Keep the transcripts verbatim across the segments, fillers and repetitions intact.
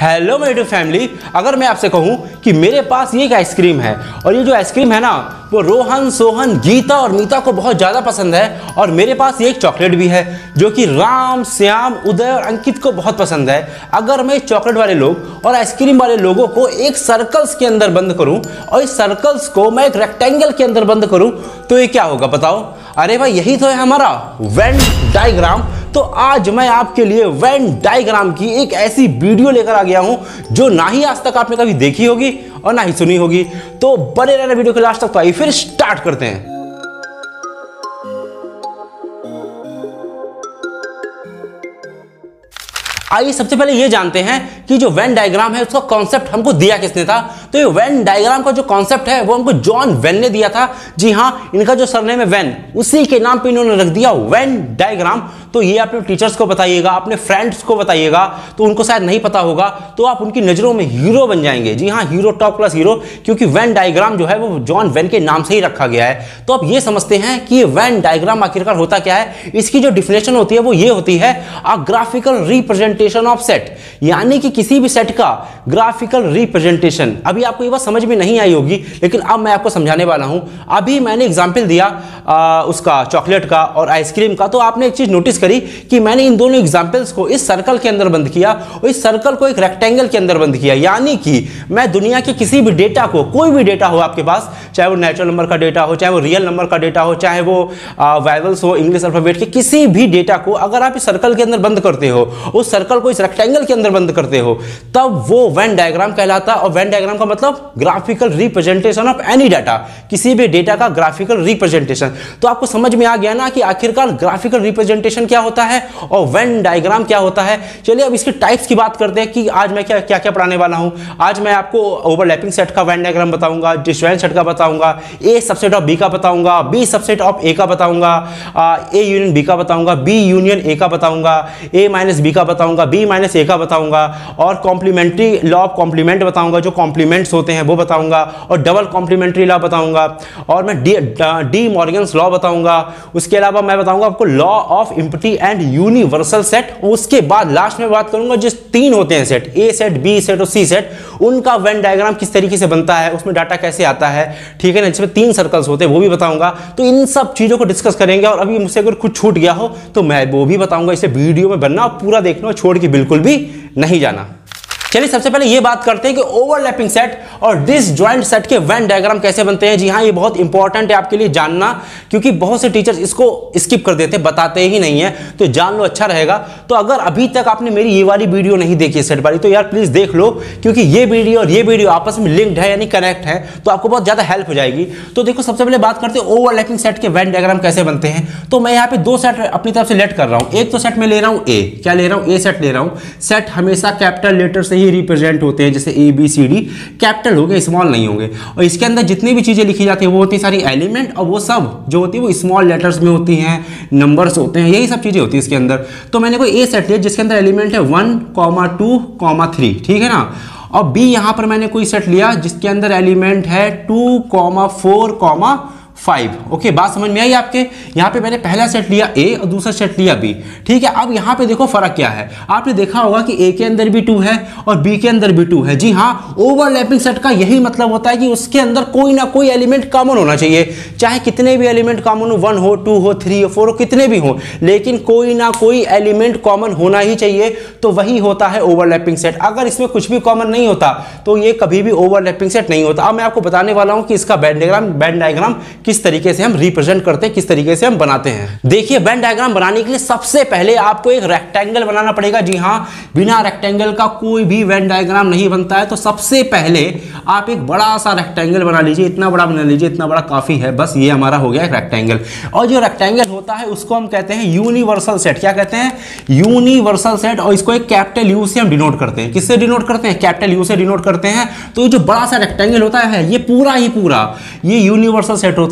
Hello मेरी YouTube family, अगर मैं आपसे कहूं कि मेरे पास ये एक आइसक्रीम है और ये जो आइसक्रीम है ना वो रोहन, सोहन, गीता और मीता को बहुत ज़्यादा पसंद है, और मेरे पास ये एक चॉकलेट भी है जो कि राम, श्याम, उदय और अंकित को बहुत पसंद है। अगर मैं चॉकलेट वाले लोग और आइसक्रीम वाले लोगों को एक सर्कल्स के अंदर बंद करूं और इस सर्कल्स को मैं एक रेक्टेंगल के अंदर बंद करूं तो ये क्या होगा बताओ? अरे भाई यही तो है हमारा वेन डायग्राम। तो आज मैं आपके लिए वेन डायग्राम की एक ऐसी वीडियो लेकर आ गया हूं जो ना ही आज तक आपने कभी देखी होगी और ना ही सुनी होगी। तो बने रहना वीडियो के लास्ट तक। तो आइए फिर स्टार्ट करते हैं। आइए सबसे पहले ये जानते हैं कि जो वेन डायग्राम है उसका कॉन्सेप्ट हमको दिया किसने था। तो ये वेन डायग्राम का जो कॉन्सेप्ट है वो हमको जॉन वेन ने दिया था। जी हाँ, इनका जो सरनेम है वेन, उसी के नाम पे इन्होंने रख दिया वेन डायग्राम। तो ये अपने टीचर्स को बताइएगा, अपने फ्रेंड्स को बताइएगा, तो उनको शायद नहीं पता होगा, तो आप उनकी नजरों में हीरो बन जाएंगे। जी हाँ, हीरो, टॉप क्लास हीरो, क्योंकि वेन डायग्राम जो है वो जॉन वेन के नाम से ही रखा गया है। तो आप ये समझते हैं कि ये वेन डायग्राम आखिरकार होता क्या है। इसकी जो डिफिनेशन होती है वो ये होती है, a graphical representation of set, यानी कि किसी भी सेट का ग्राफिकल रिप्रेजेंटेशन। अभी आपको ये बात समझ में नहीं आई होगी, लेकिन अब मैं आपको समझाने वाला हूं। अभी मैंने एग्जांपल दिया आ, उसका चॉकलेट का और आइसक्रीम का, तो आपने एक चीज नोटिस करी कि मैंने इन दोनों एग्जांपल्स को इस सर्कल के अंदर बंद किया और इस सर्कल को एक रेक्टेंगल के अंदर बंद किया। यानी कि मैं दुनिया के किसी भी डेटा को, कोई भी डेटा हो आपके पास, चाहे वो नेचुरल नंबर का डेटा हो, चाहे वो रियल नंबर का डेटा हो, चाहे वो वाइवल्स हो, इंग्लिश अल्फाबेट के किसी भी डेटा को अगर आप इस सर्कल के अंदर बंद करते हो, उस सर्कल को इस रेक्टेंगल के अंदर बंद करते हो, तब वो वेन डायग्राम कहलाता है। और वेन डायग्राम का मतलब graphical representation of any data, किसी भी डेटा का ग्राफिकल रिप्रेजेंटेशन। तो आपको समझ में आ गया ना कि आखिरकार ग्राफिकल रिप्रेजेंटेशन क्या होता है और वेन डायग्राम क्या होता है। चलिए अब इसके टाइप्स की बात करते हैं कि आज मैं क्या क्या क्या पढ़ाने वाला हूं। आज मैं आपको ओवरलैपिंग सेट का वेन डायग्राम बताऊंगा, डिसजॉइंट सेट का बताऊंगा, ए सबसेट ऑफ बी का बताऊंगा, बी सबसेट ऑफ ए का बताऊंगा, ए यूनियन बी का बताऊंगा, बी यूनियन ए का बताऊंगा, ए माइनस बी का बताऊंगा, बी माइनस ए का बताऊंगा, और कॉम्प्लीमेंट्री लॉ ऑफ कॉम्प्लीमेंट बताऊंगा, जो कॉम्प्लीमेंट्स होते हैं वो बताऊंगा, और डबल कॉम्प्लीमेंट्री लॉ बताऊंगा, और मैं डी डी मॉर्गन्स लॉ बताऊंगा। उसके अलावा मैं बताऊंगा आपको law of empty and universal set. उसके बाद लास्ट में बात करूंगा जिस तीन होते हैं set, A set, B set और सी सेट, उनका वेन डायग्राम किस तरीके से बनता है, उसमें डाटा कैसे आता है, ठीक है ना, जिसमें तीन सर्कल्स होते हैं वो भी बताऊंगा। तो इन सब चीजों को डिस्कस करेंगे, और अभी मुझसे अगर कुछ छूट गया हो तो मैं वो भी बताऊंगा। इसे वीडियो में बनना पूरा देखना, छोड़ के बिल्कुल भी नहीं जाना। चलिए सबसे पहले ये बात करते हैं कि ओवरलैपिंग सेट और डिसजॉइंट सेट के वेन डायग्राम कैसे बनते हैं। जी हाँ, ये बहुत इंपॉर्टेंट है आपके लिए जानना, क्योंकि बहुत से टीचर्स इसको स्किप कर देते हैं, बताते ही नहीं है, तो जान लो, अच्छा रहेगा। तो अगर अभी तक आपने मेरी ये वाली वीडियो नहीं देखी है सेट वाली, तो यार प्लीज देख लो, क्योंकि ये वीडियो और ये वीडियो आपस में लिंक्ड है, यानी कनेक्ट है, तो आपको बहुत ज्यादा हेल्प हो जाएगी। तो देखो सबसे पहले बात करते हैं ओवरलैपिंग सेट के वेन डायग्राम कैसे बनते हैं। तो मैं यहाँ पे दो सेट अपनी तरफ से लेट कर रहा हूँ। एक तो सेट में ले रहा हूँ ए, क्या ले रहा हूँ, ए सेट ले रहा हूँ। सेट हमेशा कैपिटल लेटर से ही रिप्रेजेंट होते हैं, जैसे A B C D capital होंगे, स्मॉल नहीं होंगे। और इसके अंदर जितनी भी चीजें लिखी जाती है वो होती है सारी एलिमेंट, और वो सब जो होती है वो स्मॉल लेटर्स में होती हैं, नंबर्स होते हैं, यही सब चीजें होती है इसके अंदर। तो मैंने कोई ए सेट लिया जिसके अंदर एलिमेंट है one comma two comma three, ठीक है ना। और बी यहां पर मैंने कोई सेट लिया जिसके अंदर एलिमेंट है two comma four comma five. Okay, बात समझ में आई आपके। यहाँ पे मैंने पहला सेट लिया ए और दूसरा सेट लिया बी, ठीक है। अब यहाँ पे देखो फर्क क्या है। आपने देखा होगा कि ए के अंदर भी टू है और बी के अंदर भी टू है। जी हाँ, ओवरलैपिंग सेट का यही मतलब होता है कि उसके अंदर कोई ना कोई एलिमेंट कॉमन होना चाहिए, चाहे कितने भी एलिमेंट कॉमन हो, वन हो, टू हो, थ्री हो, फोर हो, कितने भी हो, लेकिन कोई ना कोई एलिमेंट कॉमन होना ही चाहिए। तो वही होता है ओवरलैपिंग सेट। अगर इसमें कुछ भी कॉमन नहीं होता तो ये कभी भी ओवरलैपिंग सेट नहीं होता। अब मैं आपको बताने वाला हूं कि इसका वेन डायग्राम वेन डायग्राम किस तरीके से हम रिप्रेजेंट करते हैं, किस तरीके से हम बनाते हैं। देखिए, वेन डायग्राम बनाने के लिए सबसे पहले आपको एक रेक्टेंगल बनाना पड़ेगा। जी हां, बिना रेक्टेंगल का कोई भी वेन डायग्राम नहीं बनता है। तो सबसे पहले आप एक बड़ा सा रेक्टेंगल बना लीजिए, इतना बड़ा बना लीजिए, इतना बड़ा काफी है, बस ये हमारा हो गया एक रेक्टेंगल। और जो रेक्टेंगल होता है उसको हम कहते हैं यूनिवर्सल सेट। क्या कहते हैं? Universal set. और इसको एक कैपिटल यू से हम डिनोट करते हैं। किससे डिनोट करते हैं? कैपिटल यू से डिनोट करते हैं। तो जो बड़ा सा रेक्टेंगल होता है ये पूरा ही पूरा ये यूनिवर्सल सेट होता है।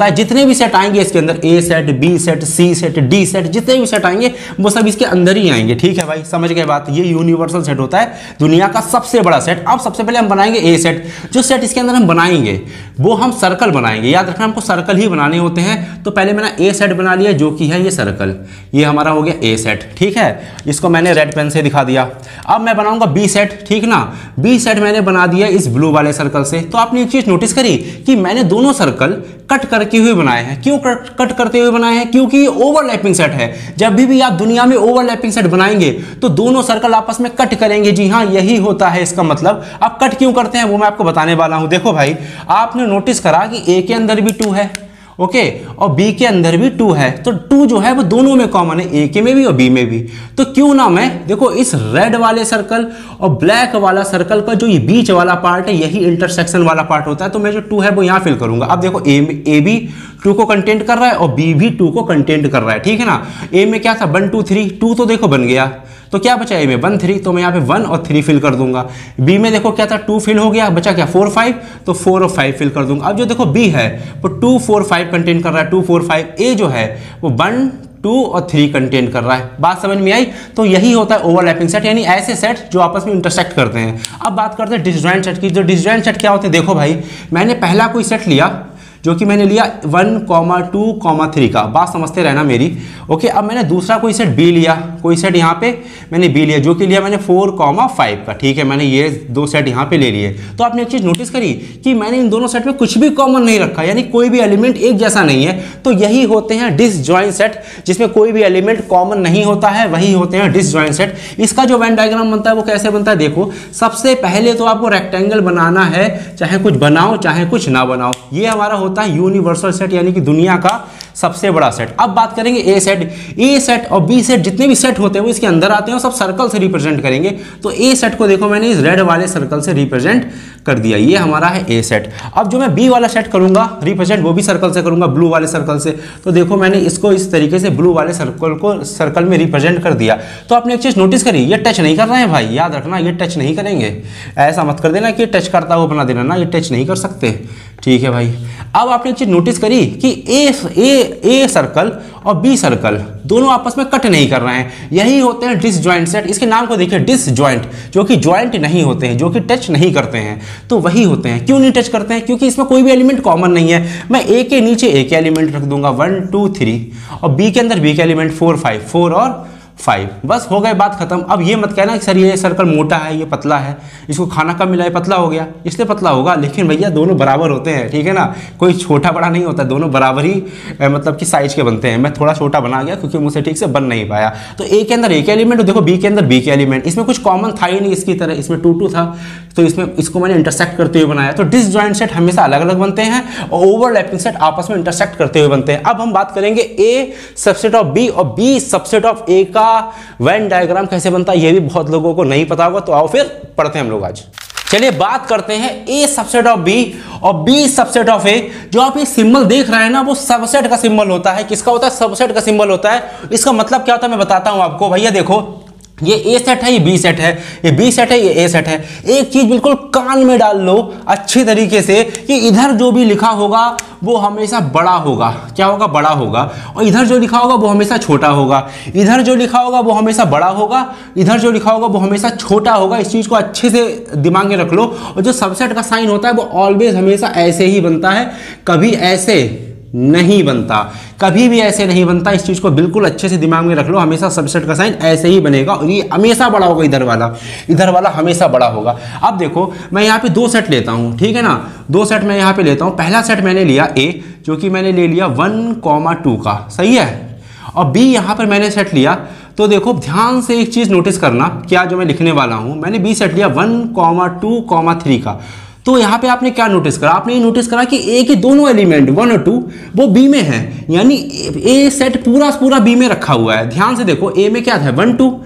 है जितने भी सेट आएंगे इसके अंदर, A set, B set, C set, D set, जितने भी सेट आएंगे वो सब इसके अंदर ही आएंगे। ठीक है भाई, समझ गए बात। ये यूनिवर्सल सेट होता है, दुनिया का सबसे बड़ा सेट। अब सबसे पहले हम बनाएंगे ए सेट। जो सेट इसके अंदर हम बनाएंगे वो हम सर्कल बनाएंगे। याद रखना हमको सर्कल ही बनाने होते हैं। तो पहले मैंने ए सेट बना लिया जो कि है ये सर्कल, ये हमारा हो गया ए सेट। ठीक है, इसको मैंने रेड पेन से दिखा दिया। अब मैं बनाऊंगा बी सेट। ठीक ना, बी सेट मैंने बना दिया इस ब्लू वाले सर्कल से। तो आपने एक चीज नोटिस करी कि मैंने दोनों सर्कल कट करके हुए बनाए हैं। क्यों कट कट करते हुए बनाए हैं? क्योंकि ये ओवरलैपिंग सेट है। जब भी भी आप दुनिया में ओवरलैपिंग सेट बनाएंगे तो दोनों सर्कल आपस में कट करेंगे। जी हाँ, यही होता है इसका मतलब। अब कट क्यों करते हैं वो मैं आपको बताने वाला हूं। देखो भाई, आपने नोटिस करा कि ए के अंदर भी टू है, ओके, और बी के अंदर भी टू है। तो टू जो है वो दोनों में कॉमन है, ए के में भी और बी में भी। तो क्यों ना मैं देखो इस रेड वाले सर्कल और ब्लैक वाला सर्कल का जो ये बीच वाला पार्ट है यही इंटरसेक्शन वाला पार्ट होता है। तो मैं जो टू है वो यहां फिल करूंगा। अब देखो ए में ए भी टू को कंटेंट कर रहा है और बी भी टू को कंटेंट कर रहा है। ठीक है ना, ए में क्या था वन टू थ्री, टू तो देखो बन गया, तो क्या बचा ए में वन थ्री, तो मैं यहाँ पे वन और थ्री फिल कर दूंगा। बी में देखो क्या था, टू फिल हो गया, बचा क्या फोर फाइव, तो फोर और फाइव फिल कर दूंगा। अब जो देखो बी है वो टू फोर फाइव कंटेंट कर रहा है, टू फोर फाइव। ए जो है वो वन टू और थ्री कंटेंट कर रहा है। बात समझ में आई? तो यही होता है ओवरलैपिंग सेट, यानी ऐसे सेट जो आपस में इंटरसेक्ट करते हैं। अब बात करते हैं डिसजॉइंट सेट की। जो डिसजॉइंट सेट क्या होते हैं, देखो भाई, मैंने पहला कोई सेट लिया जो कि मैंने लिया one comma two comma three का, बात समझते रहना मेरी। ओके, अब मैंने दूसरा कोई सेट बी लिया, कोई सेट यहाँ पे मैंने बी लिया जो कि लिया मैंने फोर कॉमा फाइव का। ठीक है, मैंने ये दो सेट यहाँ पे ले लिए। तो आपने एक चीज नोटिस करी कि मैंने इन दोनों सेट में कुछ भी कॉमन नहीं रखा, यानी कोई भी एलिमेंट एक जैसा नहीं है। तो यही होते हैं डिसजॉइंट सेट, जिसमें कोई भी एलिमेंट कॉमन नहीं होता है, वही होते हैं डिसजॉइंट सेट। इसका जो वेन डायग्राम बनता है वो कैसे बनता है, देखो सबसे पहले तो आपको रेक्टेंगल बनाना है, चाहे कुछ बनाओ चाहे कुछ ना बनाओ। ये हमारा होता है यूनिवर्सल सेट, यानी कि दुनिया का सबसे बड़ा सेट। अब बात करेंगे ए सेट। ए सेट और बी सेट जितने भी सेट होते हैं वो इसके अंदर आते हैं और सब सर्कल से रिप्रेजेंट करेंगे। तो ए सेट को देखो मैंने इस रेड वाले सर्कल से रिप्रेजेंट कर दिया, ये हमारा है ए सेट। अब जो मैं बी वाला सेट करूंगा रिप्रेजेंट, वो भी सर्कल से करूंगा, ब्लू वाले सर्कल से। तो देखो मैंने इसको इस तरीके से ब्लू वाले सर्कल को सर्कल में रिप्रेजेंट कर दिया। तो आपने एक चीज नोटिस करी, ये टच नहीं कर रहे हैं भाई, याद रखना ये टच नहीं करेंगे। ऐसा मत कर देना कि टच करता हुआ बना देना ना, ये टच नहीं कर सकते। ठीक है भाई, अब आपने एक चीज नोटिस करी कि ए ए ए सर्कल और बी सर्कल दोनों आपस में कट नहीं कर रहे हैं। यही होते हैं डिसजॉइंट सेट। इसके नाम को देखिए, डिसजॉइंट, जो कि जॉइंट नहीं होते हैं, जो कि टच नहीं करते हैं। तो वही होते हैं। क्यों नहीं टच करते हैं? क्योंकि इसमें कोई भी एलिमेंट कॉमन नहीं है। मैं ए के नीचे ए के एलिमेंट रख दूंगा वन टू थ्री, और बी के अंदर बी के एलिमेंट फोर फाइव, फोर और फाइव, बस हो गए, बात खत्म। अब ये मत कहना कि सर ये सर्कल मोटा है ये पतला है, इसको खाना कम मिला है पतला हो गया, इसलिए पतला होगा। लेकिन भैया दोनों बराबर होते हैं, ठीक है ना, कोई छोटा बड़ा नहीं होता, दोनों बराबर ही ए, मतलब कि साइज के बनते हैं। मैं थोड़ा छोटा बना गया क्योंकि मुझसे ठीक से बन नहीं पाया। तो ए के अंदर ए के एलिमेंट, देखो बी के अंदर बी के एलिमेंट, इसमें कुछ कॉमन था ही नहीं इसकी तरह, इसमें टू टू था, तो इसमें इसको मैंने इंटरसेक्ट करते हुए बनाया। तो डिसजॉइंट सेट हमेशा अलग अलग बनते हैं और ओवरलैपिंग सेट आपस में इंटरसेक्ट करते हुए बनते हैं। अब हम बात करेंगे ए सबसेट ऑफ बी और बी सबसेट ऑफ ए का वेन डायग्राम कैसे बनता है, ये भी बहुत लोगों को नहीं पता होगा। तो आओ फिर पढ़ते हैं हम लोग आज। चलिए बात करते हैं ए सबसेट ऑफ बी और बी सबसेट ऑफ ए। जो आप ये सिंबल देख रहे हैं ना, वो सबसेट का सिंबल होता है। किसका होता है? सबसेट का सिंबल होता है। इसका मतलब क्या होता है मैं बताता हूं आपको। भैया देखो, ये ए सेट है, ये बी सेट है, ये बी सेट है, ये ए सेट है। एक चीज बिल्कुल कान में डाल लो अच्छी तरीके से कि इधर जो भी लिखा होगा वो हमेशा बड़ा होगा। क्या होगा? बड़ा होगा। और इधर जो लिखा होगा वो हमेशा छोटा होगा। इधर जो लिखा होगा वो हमेशा बड़ा होगा, इधर जो लिखा होगा वो हमेशा छोटा होगा। इस चीज को अच्छे से दिमाग में रख लो। और जो सबसेट का साइन होता है वो ऑलवेज हमेशा ऐसे ही बनता है, कभी ऐसे नहीं बनता, कभी भी ऐसे नहीं बनता। इस चीज को बिल्कुल अच्छे से दिमाग में रख लो। हमेशा सबसेट का साइन ऐसे ही बनेगा और ये हमेशा बड़ा होगा। इधर वाला इधर वाला हमेशा बड़ा होगा। अब देखो मैं यहाँ पे दो सेट लेता हूँ, ठीक है ना, दो सेट मैं यहाँ पे लेता हूँ। पहला सेट मैंने लिया ए, जो कि मैंने ले लिया वन कॉमा टू का, सही है। और बी यहाँ पर मैंने सेट लिया। तो देखो ध्यान से एक चीज नोटिस करना, क्या जो मैं लिखने वाला हूँ, मैंने बी सेट लिया one comma two comma three का। तो यहाँ पे आपने क्या नोटिस करा? आपने ये नोटिस करा कि ए के दोनों एलिमेंट वन और टू वो बी में है, यानी ए सेट पूरा पूरा बी में रखा हुआ है। ध्यान से देखो, ए में क्या था? वन टू,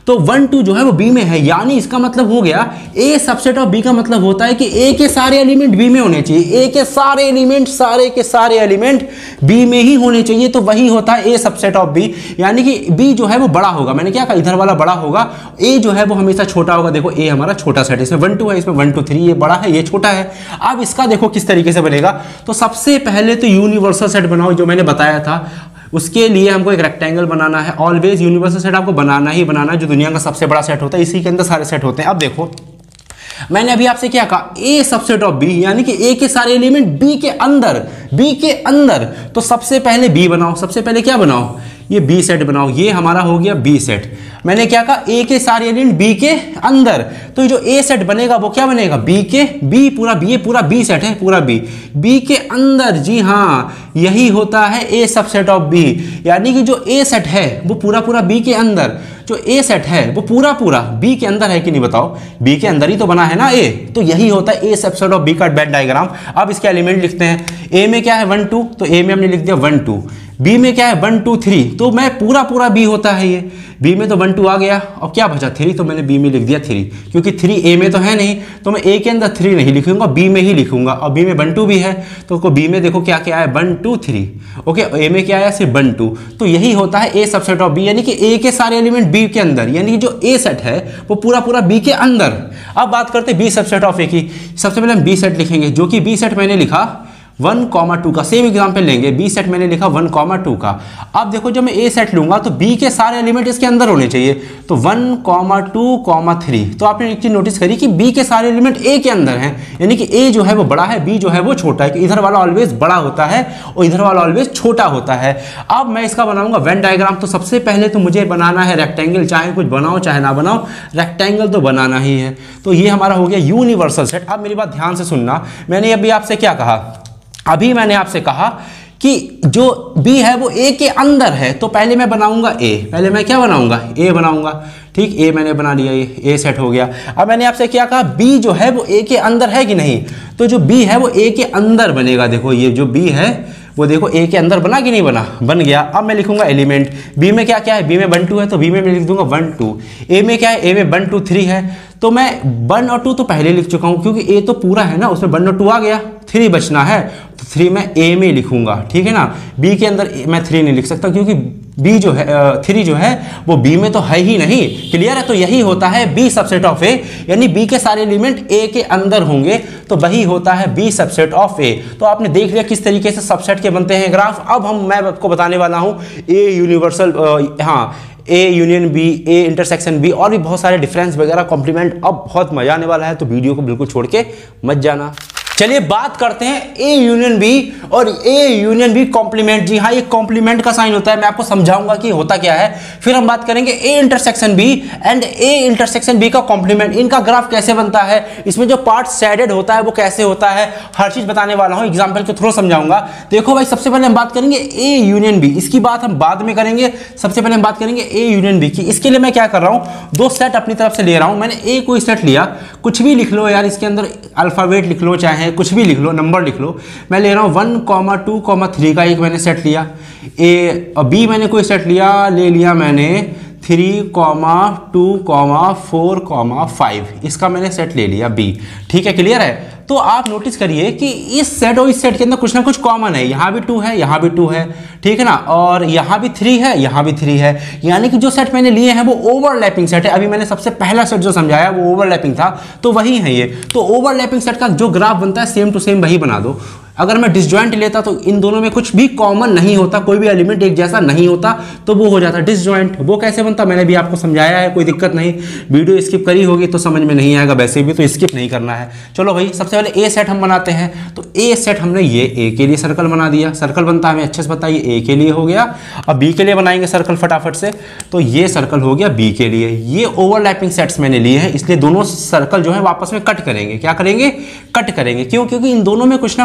तो वन टू जो है वो बी में है, यानी इसका मतलब हो गया ए सबसेट ऑफ बी का मतलब होता है कि ए के सारे एलिमेंट बी में होने चाहिए, ए के सारे एलिमेंट सारे के सारे एलिमेंट बी में ही होने चाहिए, तो वही होता है ए सबसेट ऑफ बी, यानी कि बी जो है वो बड़ा होगा। मैंने क्या कहा, इधर वाला बड़ा होगा, ए जो है वो हमेशा छोटा होगा। देखो ए हमारा छोटा सेट, इसमें वन टू है, इसमें वन टू थ्री, ये बड़ा है ये छोटा है। अब इसका देखो किस तरीके से बनेगा, तो सबसे पहले तो यूनिवर्सल सेट बनाओ जो मैंने बताया था, उसके लिए हमको एक रेक्टेंगल बनाना है। ऑलवेज यूनिवर्सल सेट आपको बनाना ही बनाना है, जो दुनिया का सबसे बड़ा सेट होता है, इसी के अंदर सारे सेट होते हैं। अब देखो मैंने अभी आपसे क्या कहा, ए सबसेट ऑफ बी, यानी कि ए के सारे एलिमेंट बी के अंदर, बी के अंदर, तो सबसे पहले बी बनाओ, सबसे पहले क्या बनाओ, ये बी सेट बनाओ, ये हमारा हो गया बी सेट। मैंने क्या कहा, ए के सारे एलिमेंट बी के अंदर, तो जो ए सेट बनेगा वो क्या बनेगा, बी के बी पूरा बी, ये पूरा बी सेट है, पूरा बी बी के अंदर। जी हाँ, यही होता है ए सबसेट ऑफ बी, यानी कि जो ए सेट है वो पूरा पूरा बी के अंदर, जो ए सेट है वो पूरा पूरा बी के अंदर है कि नहीं बताओ, बी के अंदर ही तो बना है ना ए, तो यही होता है ए सबसेट ऑफ बी का वेन डायग्राम। अब इसके एलिमेंट लिखते हैं, ए में क्या है वन टू, तो ए में हमने लिख दिया वन टू, बी में क्या है वन टू थ्री, तो मैं पूरा पूरा बी होता है ये, बी में तो वन टू आ गया, और क्या बचा थ्री, तो मैंने बी में लिख दिया थ्री, क्योंकि थ्री ए में तो है नहीं, तो मैं ए के अंदर थ्री नहीं लिखूंगा, बी में ही लिखूंगा, और बी में वन टू भी है, तो बी में देखो क्या क्या है, one two three, okay, A में क्या आया सिर्फ वन टू, तो यही होता है ए सबसेट ऑफ बी, यानी कि ए के सारे एलिमेंट बी के अंदर, यानी कि जो ए सेट है वो पूरा पूरा बी के अंदर। अब बात करते हैं बी सबसेट ऑफ ए की, सबसे पहले हम बी सेट लिखेंगे, जो कि बी सेट मैंने लिखा वन कॉमा टू का, सेम एग्जाम्पल लेंगे, बी सेट मैंने लिखा वन कॉमा टू का। अब देखो जब मैं ए सेट लूंगा तो बी के सारे एलिमेंट इसके अंदर होने चाहिए, तो one comma two comma three, तो आपने एक चीज नोटिस करी कि बी के सारे एलिमेंट ए के अंदर हैं, यानी कि ए जो है वो बड़ा है, बी जो है वो छोटा है, कि इधर वाला ऑलवेज बड़ा होता है और इधर वाला ऑलवेज छोटा होता है। अब मैं इसका बनाऊंगा वेन डायग्राम, तो सबसे पहले तो मुझे बनाना है रेक्टेंगल, चाहे कुछ बनाओ चाहे ना बनाओ, रेक्टेंगल तो बनाना ही है। तो ये हमारा हो गया यूनिवर्सल सेट। अब मेरी बात ध्यान से सुनना, मैंने अभी आपसे क्या कहा, अभी मैंने आपसे कहा कि जो B है वो A के अंदर है, तो पहले मैं बनाऊंगा A, पहले मैं क्या बनाऊंगा, A बनाऊंगा, ठीक, A मैंने बना लिया, ये A सेट हो गया। अब मैंने आपसे क्या कहा, B जो है वो A के अंदर है कि नहीं, तो जो B है वो A के अंदर बनेगा। देखो ये जो B है वो देखो ए के अंदर बना कि नहीं बना, बन गया। अब मैं लिखूंगा एलिमेंट, बी में क्या क्या है, बी में वन टू है, तो बी में मैं लिख दूंगा वन टू, ए में क्या है, ए में वन टू थ्री है, तो मैं वन और टू तो पहले लिख चुका हूं, क्योंकि ए तो पूरा है ना, उसमें वन और टू आ गया, थ्री बचना है, तो थ्री मैं ए में लिखूंगा, ठीक है ना। बी के अंदर मैं थ्री नहीं लिख सकता, क्योंकि बी जो है थ्री जो है वो बी में तो है ही नहीं, क्लियर है। तो यही होता है बी सबसेट ऑफ ए, यानी बी के सारे एलिमेंट ए के अंदर होंगे, तो वही होता है बी सबसेट ऑफ ए। तो आपने देख लिया किस तरीके से सबसेट के बनते हैं ग्राफ। अब हम मैं आपको बताने वाला हूं ए यूनिवर्सल, हाँ A union B, A intersection B, और भी बहुत सारे डिफरेंस वगैरह, कॉम्प्लीमेंट। अब बहुत मजा आने वाला है, तो वीडियो को बिल्कुल छोड़ के मत जाना। चलिए बात करते हैं ए यूनियन बी और ए यूनियन बी कॉम्प्लीमेंट। जी हाँ, ये कॉम्प्लीमेंट का साइन होता है, मैं आपको समझाऊंगा कि होता क्या है। फिर हम बात करेंगे A intersection B and A intersection B का कॉम्प्लीमेंट, इनका ग्राफ कैसे बनता है, इसमें जो पार्ट शेडेड होता है वो कैसे होता है, हर चीज बताने वाला हूं, एग्जाम्पल के थ्रू समझाऊंगा। देखो भाई, सबसे पहले हम बात करेंगे ए यूनियन बी, इसकी बात हम बाद में करेंगे, सबसे पहले हम बात करेंगे ए यूनियन बी की। इसके लिए मैं क्या कर रहा हूं, दो सेट अपनी तरफ से ले रहा हूं। मैंने ए कोई सेट लिया, कुछ भी लिख लो यार, इसके अंदर अल्फाबेट लिख लो, चाहे कुछ भी लिख लो, नंबर लिख लो। मैं ले रहा हूं one comma two comma three का एक मैंने सेट लिया, ए और बी मैंने कोई सेट लिया, ले लिया मैंने three comma two comma four comma five, इसका मैंने सेट ले लिया बी, ठीक है, क्लियर है। तो आप नोटिस करिए कि इस सेट और इस सेट के अंदर कुछ ना कुछ कॉमन है, यहाँ भी टू है, यहाँ भी टू है, ठीक है ना, और यहाँ भी थ्री है, यहाँ भी थ्री है, यानी कि जो सेट मैंने लिए हैं वो ओवरलैपिंग सेट है। अभी मैंने सबसे पहला सेट जो समझाया वो ओवरलैपिंग था, तो वही है ये। तो ओवरलैपिंग सेट का जो ग्राफ बनता है सेम टू सेम वही बना दो। अगर मैं डिसजॉइंट लेता तो इन दोनों में कुछ भी कॉमन नहीं होता, कोई भी एलिमेंट एक जैसा नहीं होता, तो वो हो जाता डिसजॉइंट। वो कैसे बनता मैंने भी आपको समझाया है, कोई दिक्कत नहीं। वीडियो स्किप करी होगी तो समझ में नहीं आएगा, वैसे भी तो स्किप नहीं करना है। चलो भाई, सबसे पहले ए सेट हम बनाते हैं। तो ए सेट हमने ये ए के लिए सर्कल बना दिया, सर्कल बनता है हमें अच्छे से बताइए, ए के लिए हो गया। अब बी के लिए बनाएंगे सर्कल फटाफट से, तो ये सर्कल हो गया बी के लिए। ये ओवरलैपिंग सेट्स मैंने लिए हैं, इसलिए दोनों सर्कल जो है वापस में कट करेंगे। क्या करेंगे, कट करेंगे। क्यों, क्योंकि इन दोनों में कुछ ना कुछ चीज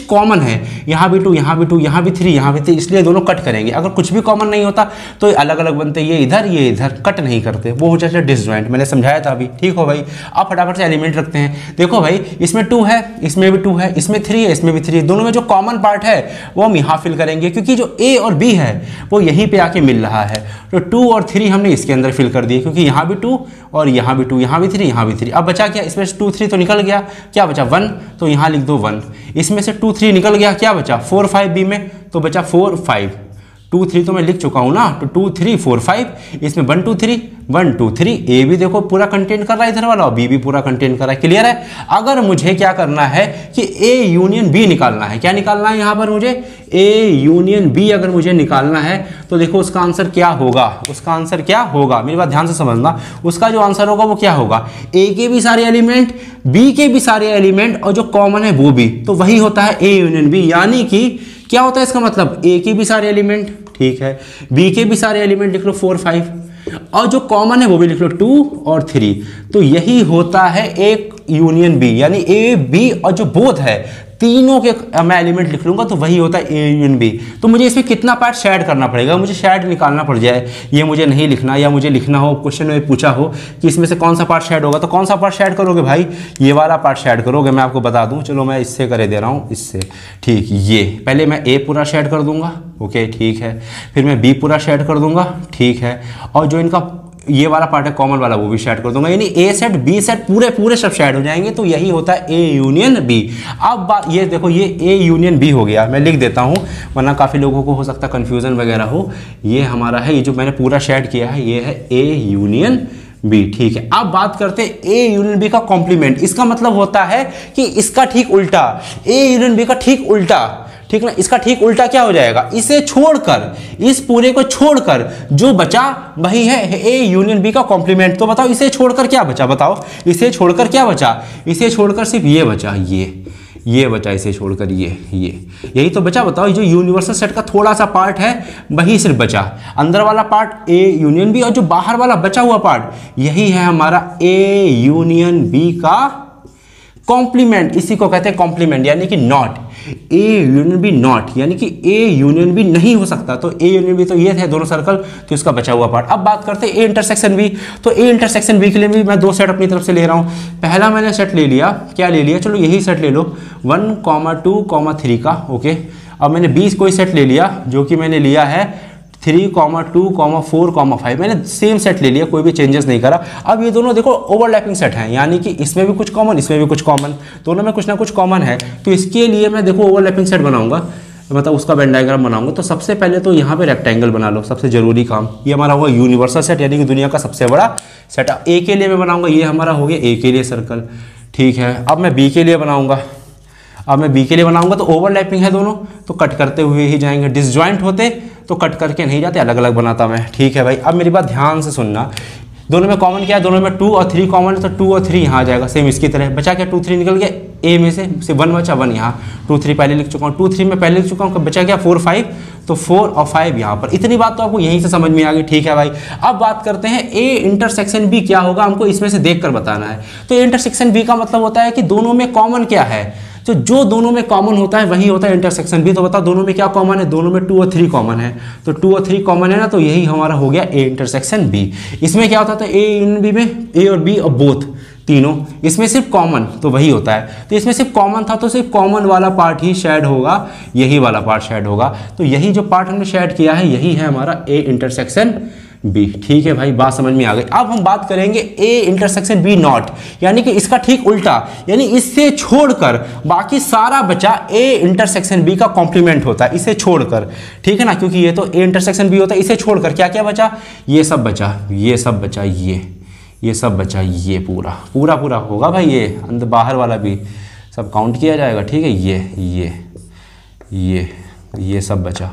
कॉमन है, यहाँ भी टू, यहाँ भी टू, यहाँ भी थ्री, यहाँ भी थ्री, इसलिए दोनों कट करेंगे। अगर कुछ भी कॉमन नहीं होता तो अलग अलग बनते, ये इधर ये इधर, कट नहीं करते, वो हो जाता है डिसजॉइंट। मैंने समझाया था अभी, ठीक हो भाई। अब फटाफट से एलिमेंट रखते हैं। देखो भाई, इसमें टू है, इसमें भी टू है, इसमें थ्री है, इसमें भी थ्री है, दोनों में जो कॉमन पार्ट है वो हम यहाँ फिल करेंगे, क्योंकि जो ए और बी है वो यहीं पे आके मिल रहा है। तो टू और थ्री हमने इसके अंदर फिल कर दिए, क्योंकि यहाँ भी टू और यहाँ भी टू, यहाँ भी थ्री, यहाँ भी थ्री। अब बचा क्या, इसमें से टू थ्री तो निकल गया, क्या बचा वन, तो यहाँ लिख दो वन। इसमें से टू थ्री निकल गया, क्या बचा फोर फाइव बी में, तो बचा फोर फाइव। टू थ्री तो मैं लिख चुका हूँ ना, तो टू थ्री फोर फाइव, इसमें one two three, one two three, A भी देखो पूरा कंटेंट कर रहा है इधर वाला, और बी भी पूरा कंटेंट कर रहा है। क्लियर है। अगर मुझे क्या करना है कि ए यूनियन बी निकालना है, क्या निकालना है यहाँ पर मुझे, ए यूनियन बी अगर मुझे निकालना है तो देखो उसका आंसर क्या होगा, उसका आंसर क्या होगा, मेरी बात ध्यान से समझना। उसका जो आंसर होगा वो क्या होगा, ए के भी सारे एलिमेंट, बी के भी सारे एलिमेंट, और जो कॉमन है वो भी, तो वही होता है ए यूनियन बी। यानी कि क्या होता है इसका मतलब, ए के भी सारे एलिमेंट, ठीक है, बी के भी सारे एलिमेंट लिख लो फोर फाइव, और जो कॉमन है वो भी लिख लो टू और थ्री। तो यही होता है एक यूनियन बी, यानी ए बी और जो बोथ है तीनों के मैं एलिमेंट लिख लूंगा तो वही होता है ए यूनियन बी। तो मुझे इसमें कितना पार्ट शेड करना पड़ेगा, मुझे शेड निकालना पड़ जाए, ये मुझे नहीं लिखना, या मुझे लिखना हो, क्वेश्चन में पूछा हो कि इसमें से कौन सा पार्ट शेड होगा, तो कौन सा पार्ट शेड करोगे भाई, ये वाला पार्ट शेड करोगे। मैं आपको बता दूं, चलो मैं इससे करे दे रहा हूँ, इससे, ठीक। ये पहले मैं ए पूरा शेड कर दूंगा, ओके ठीक है, फिर मैं बी पूरा शेड कर दूंगा, ठीक है, और जो इनका ये वाला पार्ट है कॉमन वाला वो भी शेड कर दूंगा, यानी ए सेट बी सेट पूरे पूरे सब शेड हो जाएंगे। तो यही होता है ए यूनियन बी। अब बात ये देखो, ये ए यूनियन बी हो गया, मैं लिख देता हूँ वरना काफ़ी लोगों को हो सकता है कन्फ्यूजन वगैरह हो। ये हमारा है, ये जो मैंने पूरा शेड किया है ये है ए यूनियन बी, ठीक है। अब बात करते हैं ए यूनियन बी का कॉम्प्लीमेंट। इसका मतलब होता है कि इसका ठीक उल्टा, ए यूनियन बी का ठीक उल्टा, ठीक ना। इसका ठीक उल्टा क्या हो जाएगा, इसे छोड़कर, इस पूरे को छोड़कर जो बचा वही है ए यूनियन बी का कॉम्प्लीमेंट। तो बताओ इसे छोड़कर क्या बचा, बताओ इसे छोड़कर क्या बचा, इसे छोड़कर सिर्फ ये बचा, ये ये बचा, इसे छोड़कर ये ये यही तो बचा। बताओ जो यूनिवर्सल सेट का थोड़ा सा पार्ट है वही सिर्फ बचा, अंदर वाला पार्ट ए यूनियन बी, और जो बाहर वाला बचा हुआ पार्ट यही है हमारा ए यूनियन बी का कॉम्प्लीमेंट। इसी को कहते हैं कॉम्प्लीमेंट, यानी कि not, A union B not, यानी कि ए यूनियन बी नहीं हो सकता। तो ए यूनियन बी तो ये थे दोनों सर्कल, तो इसका बचा हुआ पार्ट। अब बात करते हैं ए इंटरसेक्शन बी। तो ए इंटरसेक्शन बी के लिए भी मैं दो सेट अपनी तरफ से ले रहा हूँ। पहला मैंने सेट ले लिया, क्या ले लिया, चलो यही सेट ले लो, one comma two comma three का, ओके। अब मैंने बीस कोई सेट ले लिया, जो कि मैंने लिया है three comma two comma four comma five, मैंने सेम सेट ले लिया, कोई भी चेंजेस नहीं करा। अब ये दोनों देखो ओवरलैपिंग सेट हैं, यानी कि इसमें भी कुछ कॉमन, इसमें भी कुछ कॉमन, दोनों में कुछ ना कुछ कॉमन है। तो इसके लिए मैं देखो ओवरलैपिंग सेट बनाऊंगा, मतलब उसका वेन डायग्राम बनाऊंगा। तो सबसे पहले तो यहाँ पे रेक्टेंगल बना लो, सबसे जरूरी काम। ये हमारा हुआ यूनिवर्सल सेट, यानी कि दुनिया का सबसे बड़ा सेट। ए के लिए मैं बनाऊंगा, ये हमारा हो गया ए के लिए सर्कल, ठीक है। अब मैं बी के लिए बनाऊंगा, अब मैं बी के लिए बनाऊंगा तो ओवरलैपिंग है दोनों, तो कट करते हुए ही जाएंगे। डिसजॉइंट होते तो कट करके नहीं जाते, अलग अलग बनाता मैं, ठीक है भाई। अब मेरी बात ध्यान से सुनना, दोनों में कॉमन क्या है, दोनों में टू और थ्री कॉमन है, तो टू और थ्री यहाँ आ जाएगा सेम इसकी तरह। बचा क्या, टू थ्री निकल गया ए में से, सिर्फ वन बचा, वन यहाँ, टू थ्री पहले लिख चुका हूँ, टू थ्री में पहले लिख चुका हूँ। बचा क्या, फोर फाइव, तो फोर और फाइव यहाँ पर। इतनी बात तो आपको यहीं से समझ में आ गई, ठीक है भाई। अब बात करते हैं ए इंटरसेक्शन बी क्या होगा, हमको इसमें से देख कर बताना है। तो ए इंटरसेक्शन बी का मतलब होता है कि दोनों में कॉमन क्या है, तो जो दोनों में कॉमन होता है वही होता है इंटरसेक्शन बी। तो बताओ दोनों में क्या कॉमन है, दोनों में टू और थ्री कॉमन है, तो टू और थ्री कॉमन है ना, तो यही हमारा हो गया ए इंटरसेक्शन बी। इसमें क्या होता था, ए इन बी में ए और बी और बोथ तीनों, इसमें सिर्फ कॉमन, तो वही होता है। तो इसमें सिर्फ कॉमन था तो सिर्फ कॉमन वाला पार्ट ही शेड होगा, यही वाला पार्ट शेड होगा। तो यही जो पार्ट हमने शेड किया है यही है हमारा ए इंटरसेक्शन बी, ठीक है भाई, बात समझ में आ गई। अब हम बात करेंगे ए इंटरसेक्शन बी नॉट, यानी कि इसका ठीक उल्टा, यानी इससे छोड़कर बाकी सारा बचा ए इंटरसेक्शन बी का कॉम्प्लीमेंट होता है, इसे छोड़कर, ठीक है ना, क्योंकि ये तो ए इंटरसेक्शन बी होता है। इसे छोड़कर क्या क्या बचा, ये सब बचा, ये सब बचा, ये ये सब बचा, ये पूरा पूरा पूरा होगा भाई, ये अंदर बाहर वाला भी सब काउंट किया जाएगा, ठीक है। ये ये ये ये सब बचा,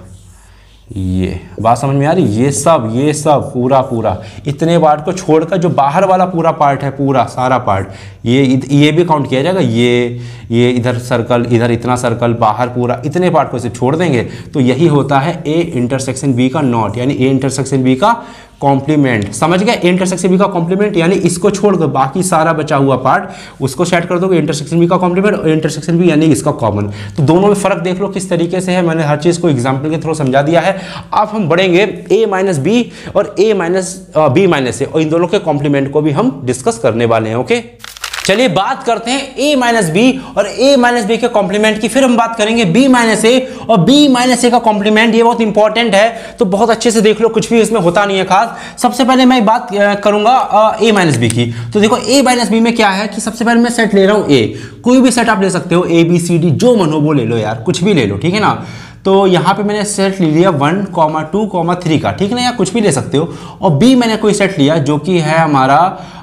ये बात समझ में आ रही, ये सब ये सब पूरा पूरा, इतने पार्ट को छोड़कर जो बाहर वाला पूरा पार्ट है, पूरा सारा पार्ट, ये ये भी काउंट किया जाएगा। ये ये इधर सर्कल, इधर इतना सर्कल, बाहर पूरा, इतने पार्ट को इसे छोड़ देंगे तो यही होता है ए इंटरसेक्शन बी का नॉट, यानी ए इंटरसेक्शन बी का कॉम्प्लीमेंट। समझ गए, इंटरसेक्शन बी का कॉम्प्लीमेंट यानी इसको छोड़कर बाकी सारा बचा हुआ पार्ट उसको सेट कर दोगे इंटरसेक्शन बी का कॉम्प्लीमेंट, और इंटरसेक्शन बी यानी इसका कॉमन। तो दोनों में फर्क देख लो किस तरीके से है, मैंने हर चीज को एग्जांपल के थ्रू समझा दिया है। अब हम बढ़ेंगे ए माइनस बी और A minus B minus A, और इन दोनों के कॉम्प्लीमेंट को भी हम डिस्कस करने वाले हैं। ओके, चलिए बात करते हैं a माइनस बी और a माइनस बी के कॉम्प्लीमेंट की, फिर हम बात करेंगे b माइनस ए और b माइनस ए का कॉम्प्लीमेंट। ये बहुत इंपॉर्टेंट है, तो बहुत अच्छे से देख लो, कुछ भी इसमें होता नहीं है खास। सबसे पहले मैं बात करूंगा a माइनस बी की। तो देखो a माइनस बी में क्या है कि सबसे पहले मैं सेट ले रहा हूं a, कोई भी सेट आप ले सकते हो, ए बी सी डी जो मन हो वो ले लो यार, कुछ भी ले लो, ठीक है ना। तो यहाँ पे मैंने सेट ले लिया one comma two comma three का, ठीक है ना, या कुछ भी ले सकते हो। और बी मैंने कोई सेट लिया जो कि है हमारा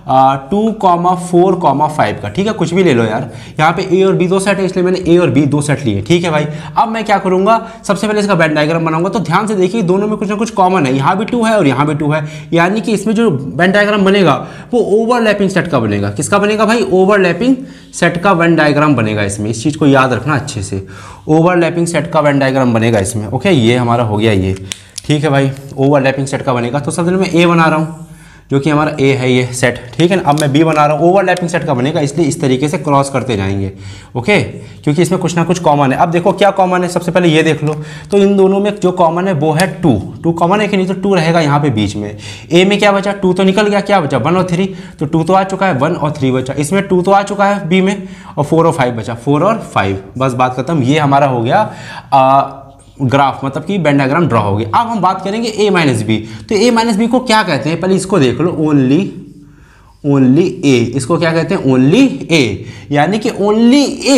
two comma four comma five का, ठीक है, कुछ भी ले लो यार। यहाँ पे ए और बी दो सेट है, इसलिए मैंने ए और बी दो सेट लिए, ठीक है भाई। अब मैं क्या करूंगा, सबसे पहले इसका वेन डायग्राम बनाऊंगा। तो ध्यान से देखिए दोनों में कुछ ना कुछ कॉमन है, यहाँ भी टू है और यहाँ भी टू है, यानी कि इसमें जो वेन डायग्राम बनेगा वो ओवरलैपिंग सेट का बनेगा। किसका बनेगा भाई, ओवरलैपिंग सेट का वेन डायग्राम बनेगा इसमें। इस चीज को याद रखना अच्छे से, ओवरलैपिंग सेट का वेन डायग्राम बनेगा इसमें। ओके, ये हमारा हो गया ये, ठीक है भाई, ओवरलैपिंग सेट का बनेगा। तो सबसे पहले मैं ए बना रहा हूँ जो कि हमारा ए है ये सेट, ठीक है ना। अब मैं बी बना रहा हूँ, ओवरलैपिंग सेट का बनेगा, इसलिए इस तरीके से क्रॉस करते जाएंगे। ओके, क्योंकि इसमें कुछ ना कुछ कॉमन है। अब देखो क्या कॉमन है, सबसे पहले ये देख लो। तो इन दोनों में जो कॉमन है वो है टू, टू कॉमन है कि नहीं, तो टू रहेगा यहाँ पे बीच में। ए में क्या बचा, टू तो निकल गया, क्या बचा, वन और थ्री, तो टू तो आ चुका है, वन और थ्री बचा। इसमें टू तो आ चुका है बी में, और फोर और फाइव बचा, फोर और फाइव, बस बात खत्म। ये हमारा हो गया आ, ग्राफ, मतलब कि वेन डायग्राम ड्रॉ होगी। अब हम बात करेंगे ए माइनस बी। तो ए माइनस बी को क्या कहते हैं, पहले इसको देख लो, ओनली ओनली ए, इसको क्या कहते हैं, ओनली ए, यानी कि only A.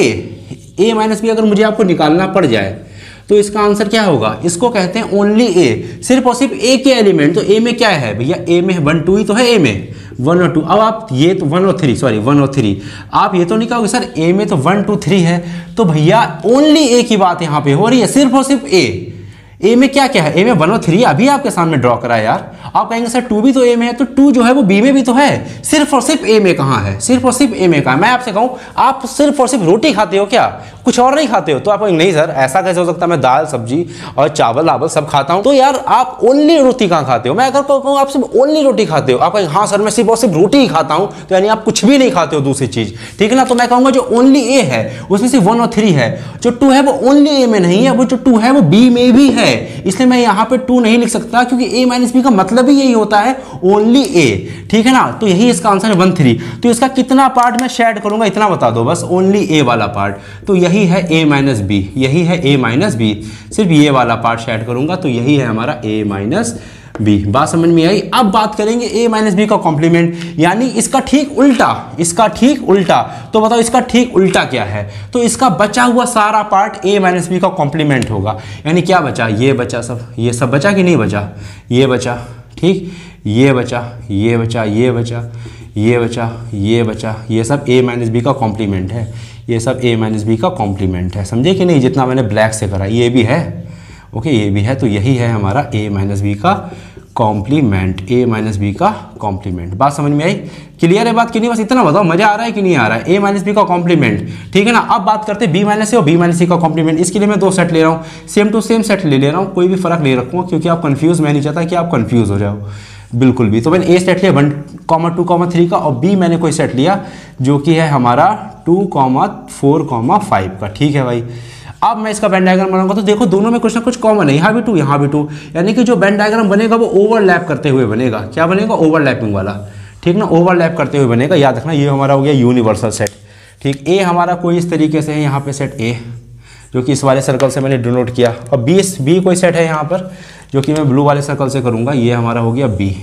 A minus B अगर मुझे आपको निकालना पड़ जाए तो इसका आंसर क्या होगा, इसको कहते हैं ओनली ए, सिर्फ और सिर्फ ए के एलिमेंट। तो ए में क्या है भैया, ए में वन टू ही तो है, ए में वन और टू। अब आप ये तो वन और थ्री, सॉरी वन और थ्री, आप ये तो नहीं कहोगे सर ए में तो वन टू थ्री है। तो भैया ओनली ए की बात यहाँ पे हो रही है, सिर्फ और सिर्फ ए। ए में क्या क्या है, ए में वन और थ्री अभी आपके सामने ड्रॉ करा है यार। आप कहेंगे सर टू भी तो ए में है, तो टू जो है वो बी में भी तो है, सिर्फ और सिर्फ ए में कहाँ है, सिर्फ और सिर्फ ए में कहाँ है। मैं आपसे कहूँ आप सिर्फ और सिर्फ रोटी खाते हो क्या, कुछ और नहीं खाते हो? तो आप कहेंगे नहीं सर ऐसा कैसे हो सकता है, मैं दाल सब्जी और चावल वावल सब खाता हूँ। तो यार आप ओनली रोटी कहाँ खाते हो? मैं अगर कहूँ आप सिर्फ ओनली रोटी खाते हो, आप कहेंगे हाँ सर मैं सिर्फ और सिर्फ रोटी ही खाता हूँ, तो यानी आप कुछ भी नहीं खाते हो दूसरी चीज, ठीक है ना। तो मैं कहूँगा जो ओनली ए है उसमें सिर्फ वन और थ्री है, जो टू है वो ओनली ए में नहीं है, वो जो टू है वो बी में भी है। इसलिए मैं यहाँ पे टू नहीं लिख सकता, क्योंकि ए माइनस बी का मतलब ही यही होता है ओनली ए, ठीक है ना। तो यही इसका आंसर है वन थ्री। तो इसका कितना पार्ट मैं शेड करूंगा इतना बता दो बस, ओनली ए वाला पार्ट। तो यही है ए माइनस बी, यही है ए माइनस बी, सिर्फ ये वाला पार्ट शेड करूंगा, तो यही है हमारा ए माइनस बी। बात समझ में आई? अब बात करेंगे ए माइनस बी का कॉम्प्लीमेंट, यानी इसका ठीक उल्टा, इसका ठीक उल्टा। तो बताओ इसका ठीक उल्टा क्या है? तो इसका बचा हुआ सारा पार्ट ए माइनस बी का कॉम्प्लीमेंट होगा। यानी क्या बचा, ये बचा, सब ये सब बचा कि नहीं बचा, ये बचा, ठीक, ये बचा, ये बचा, ये बचा, ये बचा, ये बचा, ये सब ए माइनस बी का कॉम्प्लीमेंट है, ये सब ए माइनस बी का कॉम्प्लीमेंट है, समझे कि नहीं? जितना मैंने ब्लैक से करा ये भी है, ओके ये भी है। तो यही है हमारा ए माइनस बी का कॉम्प्लीमेंट, ए माइनस बी का कॉम्प्लीमेंट। बात समझ में आई? क्लियर है बात कि नहीं? बस इतना बताओ, मजा आ रहा है कि नहीं आ रहा है? ए माइनस बी का कॉम्प्लीमेंट, ठीक है ना। अब बात करते हैं बी माइनस सी और बी माइनस सी का कॉम्प्लीमेंट। इसके लिए मैं दो सेट ले रहा हूँ, सेम टू सेम सेट ले ले रहा हूँ, कोई भी फर्क नहीं रखूँगा, क्योंकि आप कंफ्यूज, मैं नहीं चाहता कि आप कंफ्यूज हो जाओ बिल्कुल भी। तो मैंने ए सेट लिया one comma two comma three का, और बी मैंने कोई सेट लिया जो कि है हमारा two comma four comma five का, ठीक है भाई। अब मैं इसका वेन डायग्राम बनाऊंगा, तो देखो दोनों में कुछ ना कुछ कॉमन है, यहाँ भी टू यहाँ भी टू, यानी कि जो वेन डायग्राम बनेगा वो ओवरलैप करते हुए बनेगा। क्या बनेगा? ओवरलैपिंग वाला, ठीक ना, ओवरलैप करते हुए बनेगा। याद रखना ये हमारा हो गया यूनिवर्सल सेट, ठीक। ए हमारा कोई इस तरीके से है, यहाँ पे सेट ए जो कि इस वाले सर्कल से मैंने डिनोट किया, और बी बी कोई सेट है यहाँ पर जो कि मैं ब्लू वाले सर्कल से करूँगा, ये हमारा हो गया बी,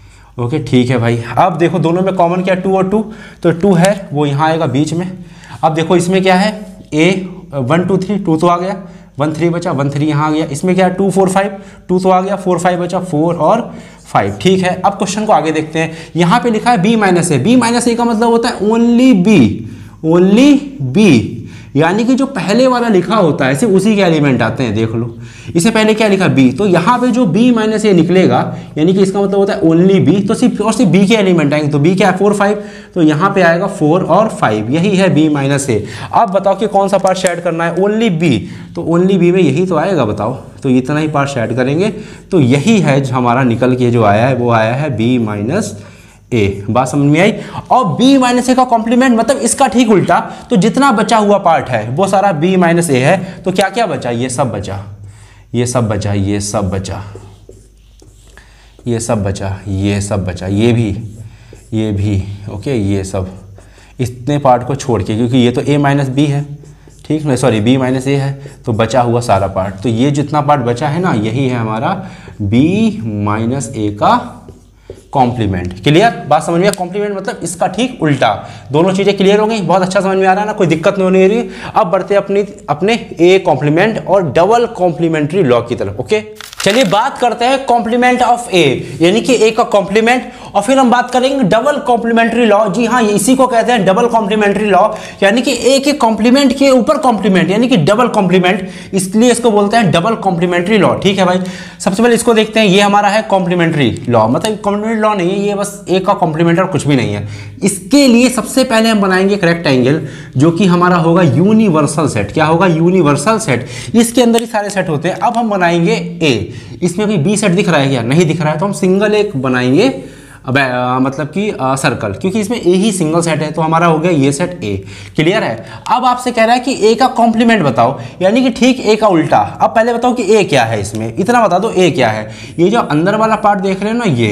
ओके ठीक है भाई। अब देखो दोनों में कॉमन क्या, टू और टू, तो टू है वो यहाँ आएगा बीच में। अब देखो इसमें क्या है, A one two three, two तो आ गया, वन थ्री बचा, वन थ्री यहाँ आ गया। इसमें क्या है, टू फोर फाइव, टू तो आ गया, फोर फाइव बचा, फोर और फाइव, ठीक है। अब क्वेश्चन को आगे देखते हैं। यहाँ पे लिखा है B minus A, B minus A का मतलब होता है ओनली बी, ओनली बी, यानी कि जो पहले वाला लिखा होता है सिर्फ उसी के एलिमेंट आते हैं। देख लो इससे पहले क्या लिखा बी, तो यहाँ पे जो बी माइनस ए निकलेगा यानी कि इसका मतलब होता है ओनली बी, तो सिर्फ और सिर्फ बी के एलिमेंट आएंगे। तो बी क्या है फोर फाइव, तो यहाँ पे आएगा फोर और फाइव, यही है बी माइनस ए। अब बताओ कि कौन सा पार्ट शेड करना है, ओनली बी, तो ओनली बी में यही तो आएगा बताओ, तो इतना ही पार्ट शेड करेंगे। तो यही है जो हमारा निकल के जो आया है वो आया है बी माइनस ए। बात समझ में आई। और b माइनस ए का कॉम्प्लीमेंट मतलब इसका ठीक उल्टा, तो जितना बचा हुआ पार्ट है वो सारा b माइनस ए है। तो क्या क्या बचा, ये सब बचा, ये सब बचा, ये सब बचा, ये सब बचा, ये सब बचा, ये भी, ये भी, ओके, ये सब, इतने पार्ट को छोड़ के, क्योंकि ये तो a माइनस बी है, ठीक है, सॉरी b माइनस ए है, तो बचा हुआ सारा पार्ट, तो ये जितना पार्ट बचा है ना यही है हमारा b माइनस ए का कॉम्प्लीमेंट। क्लियर, बात समझ में? कॉम्प्लीमेंट मतलब इसका ठीक उल्टा। दोनों चीजें क्लियर हो गई, बहुत अच्छा समझ में आ रहा है ना, कोई दिक्कत नहीं होने रही। अब बढ़ते अपनी अपने ए कॉम्प्लीमेंट और डबल कॉम्प्लीमेंट्री लॉ की तरफ। ओके, चलिए बात करते हैं कॉम्प्लीमेंट ऑफ ए, यानी कि ए का कॉम्प्लीमेंट, और फिर हम बात करेंगे डबल कॉम्प्लीमेंट्री लॉ। जी हाँ, इसी को कहते हैं डबल कॉम्प्लीमेंट्री लॉ, यानी कि ए के कॉम्प्लीमेंट के ऊपर कॉम्प्लीमेंट, यानी कि डबल कॉम्प्लीमेंट, इसलिए इसको बोलते हैं डबल कॉम्प्लीमेंट्री लॉ। ठीक है भाई, सबसे पहले इसको देखते हैं। ये हमारा है कॉम्प्लीमेंट्री लॉ, मतलब कॉम्प्लीमेंट्री लॉ नहीं है ये, बस ए का कॉम्प्लीमेंट और कुछ भी नहीं है। इसके लिए सबसे पहले हम बनाएंगे एक रेक्टेंगल जो कि हमारा होगा यूनिवर्सल सेट। क्या होगा? Universal set. इसके अंदर ही सारे सेट होते हैं। अब हम बनाएंगे ए, इसमें अभी बी सेट दिख रहा है क्या? नहीं दिख रहा है, तो हम सिंगल एक बनाएंगे, अब आ, मतलब कि सर्कल, क्योंकि इसमें ए ही सिंगल सेट है, तो हमारा हो गया ये सेट ए। क्लियर है। अब आपसे कह रहा है कि ए का कॉम्प्लीमेंट बताओ, यानी कि ठीक ए का उल्टा। अब पहले बताओ कि ए क्या है, इसमें इतना बता दो ए क्या है। ये जो अंदर वाला पार्ट देख रहे हो ना, ये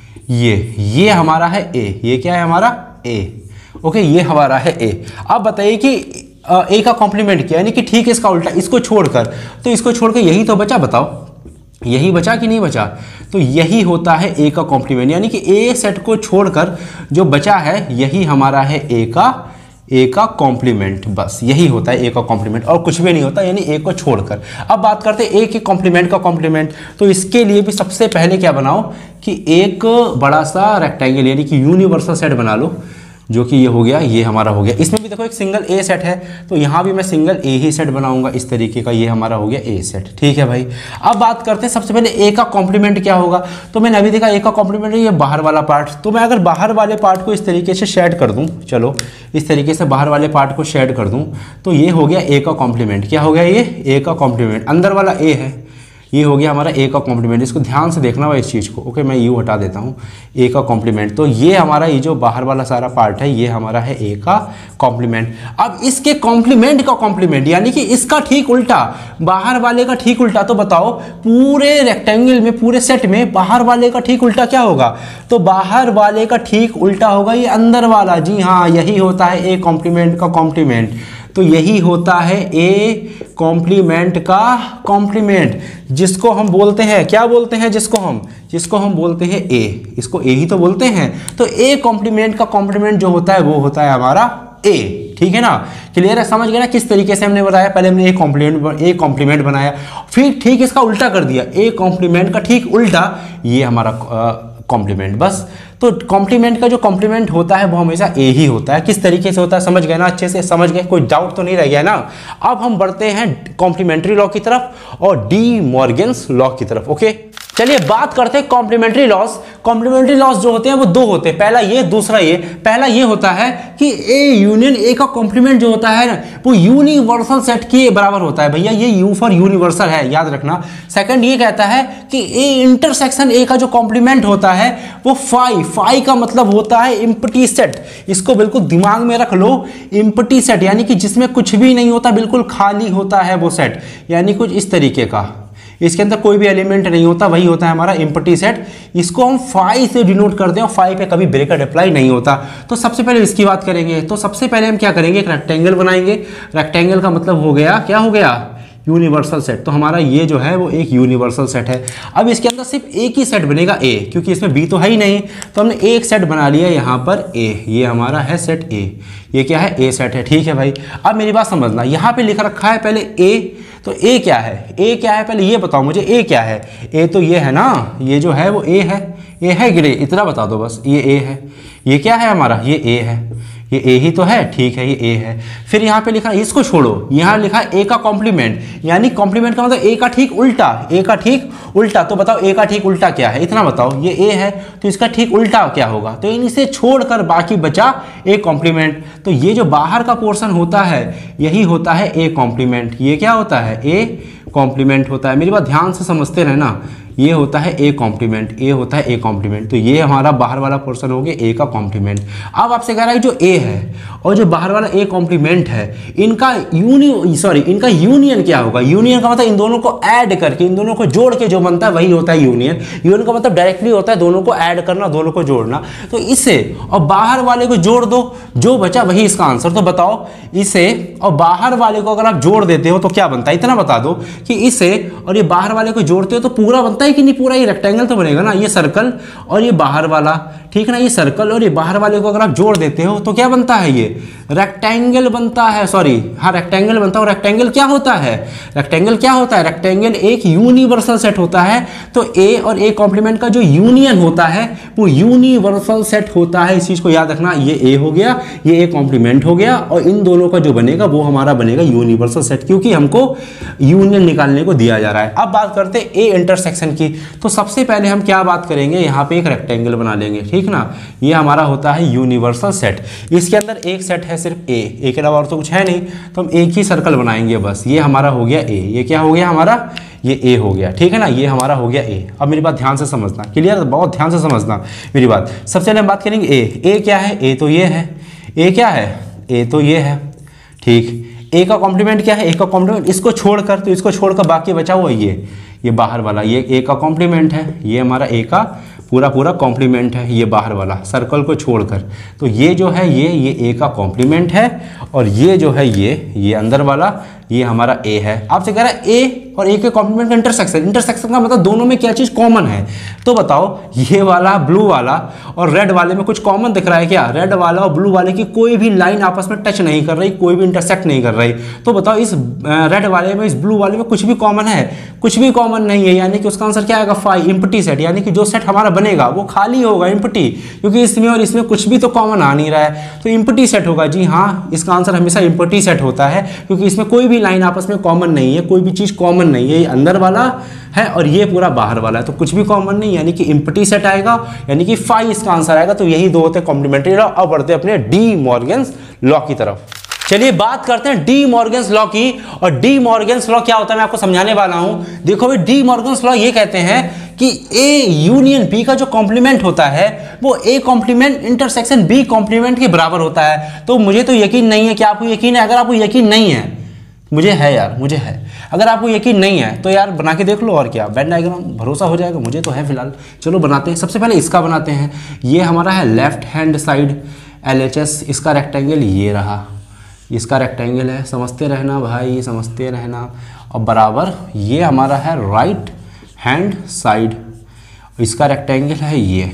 ये ये हमारा है ए, ये क्या है हमारा ए। ओके, ये हमारा है ए। अब बताइए कि ए का कॉम्प्लीमेंट क्या, यानी कि ठीक इसका उल्टा, इसको छोड़कर, तो इसको छोड़कर यही तो बचा, बताओ यही बचा कि नहीं बचा? तो यही होता है ए का कॉम्प्लीमेंट, यानी कि ए सेट को छोड़कर जो बचा है यही हमारा है ए का ए का कॉम्प्लीमेंट। बस यही होता है ए का कॉम्प्लीमेंट, और कुछ भी नहीं होता, यानी ए को छोड़कर। अब बात करते हैं ए के कॉम्प्लीमेंट का कॉम्प्लीमेंट। तो इसके लिए भी सबसे पहले क्या बनाओ कि एक बड़ा सा रेक्टेंगल, यानी कि यूनिवर्सल सेट बना लो, जो कि ये हो गया, ये हमारा हो गया। इसमें भी देखो एक सिंगल ए सेट है, तो यहाँ भी मैं सिंगल ए ही सेट बनाऊंगा इस तरीके का, ये हमारा हो गया ए सेट। ठीक है भाई। अब बात करते हैं सबसे पहले ए का कॉम्प्लीमेंट क्या होगा। तो मैंने अभी देखा ए का कॉम्प्लीमेंट है ये बाहर वाला पार्ट, तो मैं अगर बाहर वाले पार्ट को इस तरीके से शेड कर दूँ, चलो इस तरीके से बाहर वाले पार्ट को शेड कर दूँ, तो ये हो गया ए का कॉम्प्लीमेंट। क्या हो गया? ये ए का कॉम्प्लीमेंट। अंदर वाला ए है, ये हो गया हमारा ए का कॉम्प्लीमेंट। इसको ध्यान से देखना हुआ इस चीज़ को। ओके, मैं यू हटा देता हूँ, ए का कॉम्प्लीमेंट। तो ये हमारा ये जो बाहर वाला सारा पार्ट है ये हमारा है ए का कॉम्प्लीमेंट। अब इसके कॉम्प्लीमेंट का कॉम्प्लीमेंट, यानी कि इसका ठीक उल्टा, बाहर वाले का ठीक उल्टा। तो बताओ पूरे रेक्टेंगल में, पूरे सेट में बाहर वाले का ठीक उल्टा क्या होगा? तो बाहर वाले का ठीक उल्टा होगा ये अंदर वाला। जी हाँ, यही होता है ए कॉम्प्लीमेंट का कॉम्प्लीमेंट। तो यही होता है ए कॉम्प्लीमेंट का कॉम्प्लीमेंट, जिसको हम बोलते हैं, क्या बोलते हैं जिसको हम जिसको हम बोलते हैं ए, इसको ए ही तो बोलते हैं। तो ए कॉम्प्लीमेंट का कॉम्प्लीमेंट जो होता है वो होता है हमारा ए। ठीक है ना? क्लियर है? समझ गए ना किस तरीके से हमने बताया? पहले हमने ए कॉम्प्लीमेंट ए कॉम्प्लीमेंट बनाया, फिर ठीक इसका उल्टा कर दिया, ए कॉम्प्लीमेंट का ठीक उल्टा ये हमारा कॉम्प्लीमेंट। बस तो कॉम्प्लीमेंट का जो कॉम्प्लीमेंट होता है वो हमेशा ए ही होता है। किस तरीके से होता है समझ गए ना? अच्छे से समझ गए, कोई डाउट तो नहीं रह गया ना? अब हम बढ़ते हैं कॉम्प्लीमेंट्री लॉ की तरफ और डी मॉर्गन्स लॉ की तरफ। ओके, चलिए बात करते हैं कॉम्प्लीमेंट्री लॉस। कॉम्प्लीमेंट्री लॉस जो होते हैं वो दो होते हैं, पहला ये, दूसरा ये। पहला ये होता है कि ए यूनियन ए का कॉम्प्लीमेंट जो होता है ना वो यूनिवर्सल सेट के बराबर होता है। भैया ये यू फॉर यूनिवर्सल है, याद रखना। सेकंड ये कहता है कि ए इंटरसेक्शन ए का जो कॉम्प्लीमेंट होता है वो फाई, फाई का मतलब होता है एम्प्टी सेट। इसको बिल्कुल दिमाग में रख लो, एम्प्टी सेट, यानी कि जिसमें कुछ भी नहीं होता, बिल्कुल खाली होता है वो सेट, यानी कुछ इस तरीके का, इसके अंदर कोई भी एलिमेंट नहीं होता, वही होता है हमारा एम्प्टी सेट। इसको हम फाई से डिनोट करते हैं और फाई पे कभी ब्रैकेट अप्लाई नहीं होता। तो सबसे पहले इसकी बात करेंगे। तो सबसे पहले हम क्या करेंगे, एक रेक्टेंगल बनाएंगे। रेक्टेंगल का मतलब हो गया, क्या हो गया? Universal set. तो हमारा ये जो है वो एक यूनिवर्सल सेट है। अब इसके अंदर सिर्फ एक ही सेट बनेगा ए, क्योंकि इसमें बी तो है ही नहीं, तो हमने एक सेट बना लिया यहाँ पर ए, ये हमारा है सेट ए। ये क्या है? ए सेट है। ठीक है भाई। अब मेरी बात समझना, यहाँ पे लिख रखा है पहले ए, तो ए क्या है? ए क्या है पहले ये बताओ मुझे, ए क्या है? ए तो ये है ना, ये जो है वो ए है। ए है ग्रे, इतना बता दो बस, ये ए है। ये क्या है हमारा? ये ए है। ये ए ही तो है, ठीक है, ये ए है। फिर यहाँ पे लिखा, इसको छोड़ो, यहाँ लिखा ए का कॉम्प्लीमेंट, यानी कॉम्प्लीमेंट का मतलब ए का ठीक उल्टा, ए का ठीक उल्टा। तो बताओ ए का ठीक उल्टा क्या है, इतना बताओ। ये ए है तो इसका ठीक उल्टा क्या होगा, तो इनसे छोड़कर बाकी बचा ए कॉम्प्लीमेंट। तो ये जो बाहर का पोर्शन होता है यही होता है ए कॉम्प्लीमेंट। ये क्या होता है, ए कॉम्प्लीमेंट होता है। मेरी बात ध्यान से समझते रहना, ये होता है ए कॉम्प्लीमेंट, ए होता है ए कॉम्प्लीमेंट। तो ये हमारा बाहर वाला पोर्शन हो गया ए का कॉम्प्लीमेंट। अब आपसे कह रहा है जो ए है और जो बाहर वाला ए कॉम्प्लीमेंट है, इनका यूनि सॉरी इनका यूनियन क्या होगा। यूनियन का मतलब इन दोनों को ऐड करके, इन दोनों को जोड़ के जो बनता है वही होता है यूनियन। यूनियन का मतलब डायरेक्टली होता है दोनों को ऐड करना, दोनों को जोड़ना। तो इसे और बाहर वाले को जोड़ दो, जो बचा वही इसका आंसर। तो बताओ इसे और बाहर वाले को अगर आप जोड़ देते हो तो क्या बनता है, इतना बता दो कि इसे और ये बाहर वाले को जोड़ते हो तो पूरा बनता है कि नहीं, पूरा ये रेक्टेंगल तो बनेगा ना। ये सर्कल और ये बाहर वाला, ठीक ना, ये सर्कल और ये बाहर वाले को अगर आप जोड़ देते हो तो क्या बनता है, ये रेक्टेंगल बनता है। सॉरी हाँ, रेक्टेंगल बनता है। और रेक्टेंगल क्या होता है, रेक्टेंगल क्या होता है, रेक्टेंगल एक यूनिवर्सल सेट होता है। तो ए और ए कॉम्प्लीमेंट का जो यूनियन होता है वो यूनिवर्सल सेट होता है। इस चीज को याद रखना, ये ए हो गया, ये ए कॉम्प्लीमेंट हो गया, और इन दोनों का जो बनेगा वो हमारा बनेगा यूनिवर्सल सेट, क्योंकि हमको यूनियन निकालने को दिया जा रहा है। अब बात करते हैं ए इंटरसेक्शन की। तो सबसे पहले हम क्या बात करेंगे, यहाँ पे एक रेक्टेंगल बना लेंगे, ठीक ना। ये हमारा होता है यूनिवर्सल सेट। इसके अंदर एक सेट है सिर्फ ए, ए के अलावा और तो कुछ है नहीं, तो हम एक ही सर्कल बनाएंगे बस। ये हमारा हो गया ए, ये क्या हो गया हमारा, ये ए हो गया, ठीक है ना, ये हमारा हो गया ए। अब मेरी बात ध्यान से समझना, क्लियर, बहुत ध्यान से समझना मेरी बात। सबसे पहले हम बात करेंगे ए। ए क्या है, ए तो ये है, ए क्या है, ए तो ये है, ठीक। ए का कॉम्प्लीमेंट क्या है, ए का कॉम्प्लीमेंट, इसको छोड़कर, तो इसको छोड़कर बाकी बचा हुआ ये ये बाहर वाला, ये ए का कॉम्प्लीमेंट है, ये हमारा ए का पूरा पूरा कॉम्प्लीमेंट है, ये बाहर वाला सर्कल को छोड़कर। तो ये जो है ये ये ए का कॉम्प्लीमेंट है, और ये जो है ये ये अंदर वाला ये हमारा ए है। आपसे कह रहा है ए और ए के कॉम्प्लीमेंट का इंटरसेक्शन। इंटरसेक्शन का मतलब दोनों में क्या चीज़ कॉमन है। तो बताओ ये वाला ब्लू वाला और रेड वाले में कुछ कॉमन दिख रहा है क्या, रेड वाला और ब्लू वाले की कोई भी लाइन आपस में टच नहीं कर रही, कोई भी इंटरसेक्ट नहीं कर रही। तो बताओ इस रेड वाले में, इस ब्लू वाले में कुछ भी कॉमन है, कुछ भी कॉमन नहीं है, यानी कि उसका आंसर क्या आएगा, फाइव, एम्प्टी सेट। यानी कि जो सेट हमारा बनेगा वो खाली होगा, एम्प्टी, क्योंकि इसमें और इसमें कुछ भी तो कॉमन आ नहीं रहा है, तो एम्प्टी सेट होगा। जी हाँ, इसका आंसर हमेशा एम्प्टी सेट होता है, क्योंकि इसमें कोई भी लाइन आपस में कॉमन नहीं है, कोई भी चीज कॉमन नहीं है। ये अंदर वाला है और ये पूरा बाहर वाला है, तो कुछ भी कॉमन नहीं, यानी कि एम्प्टी सेट आएगा, यानी कि फाइव इसका आंसर आएगा। तो यही दो होते हैं कॉम्प्लीमेंट्री लॉ। अब बढ़ते हैं अपने डी मॉर्गन्स लॉ की तरफ। चलिए बात करते हैं डी मॉर्गन्स लॉ की। और डी मॉर्गन्स लॉ क्या होता है मैं आपको समझाने वाला हूं। देखो भाई, डी मॉर्गन्स लॉ ये कहते हैं कि ए यूनियन बी का जो कॉम्प्लीमेंट होता है वो A complement intersection B complement के बराबर होता है। तो मुझे तो यकीन नहीं है कि आपको यकीन है। अगर आपको यकीन नहीं है, मुझे है यार, मुझे है। अगर आपको यकीन नहीं है तो यार बना के देख लो, और क्या, वेन डायग्राम, भरोसा हो जाएगा। मुझे तो है फिलहाल। चलो बनाते हैं। सबसे पहले इसका बनाते हैं। ये हमारा है left hand side L H S, इसका रेक्टेंगल ये रहा, इसका रेक्टेंगल है, समझते रहना भाई, समझते रहना। और बराबर ये हमारा है राइट हैंड साइड, इसका रेक्टेंगल है ये।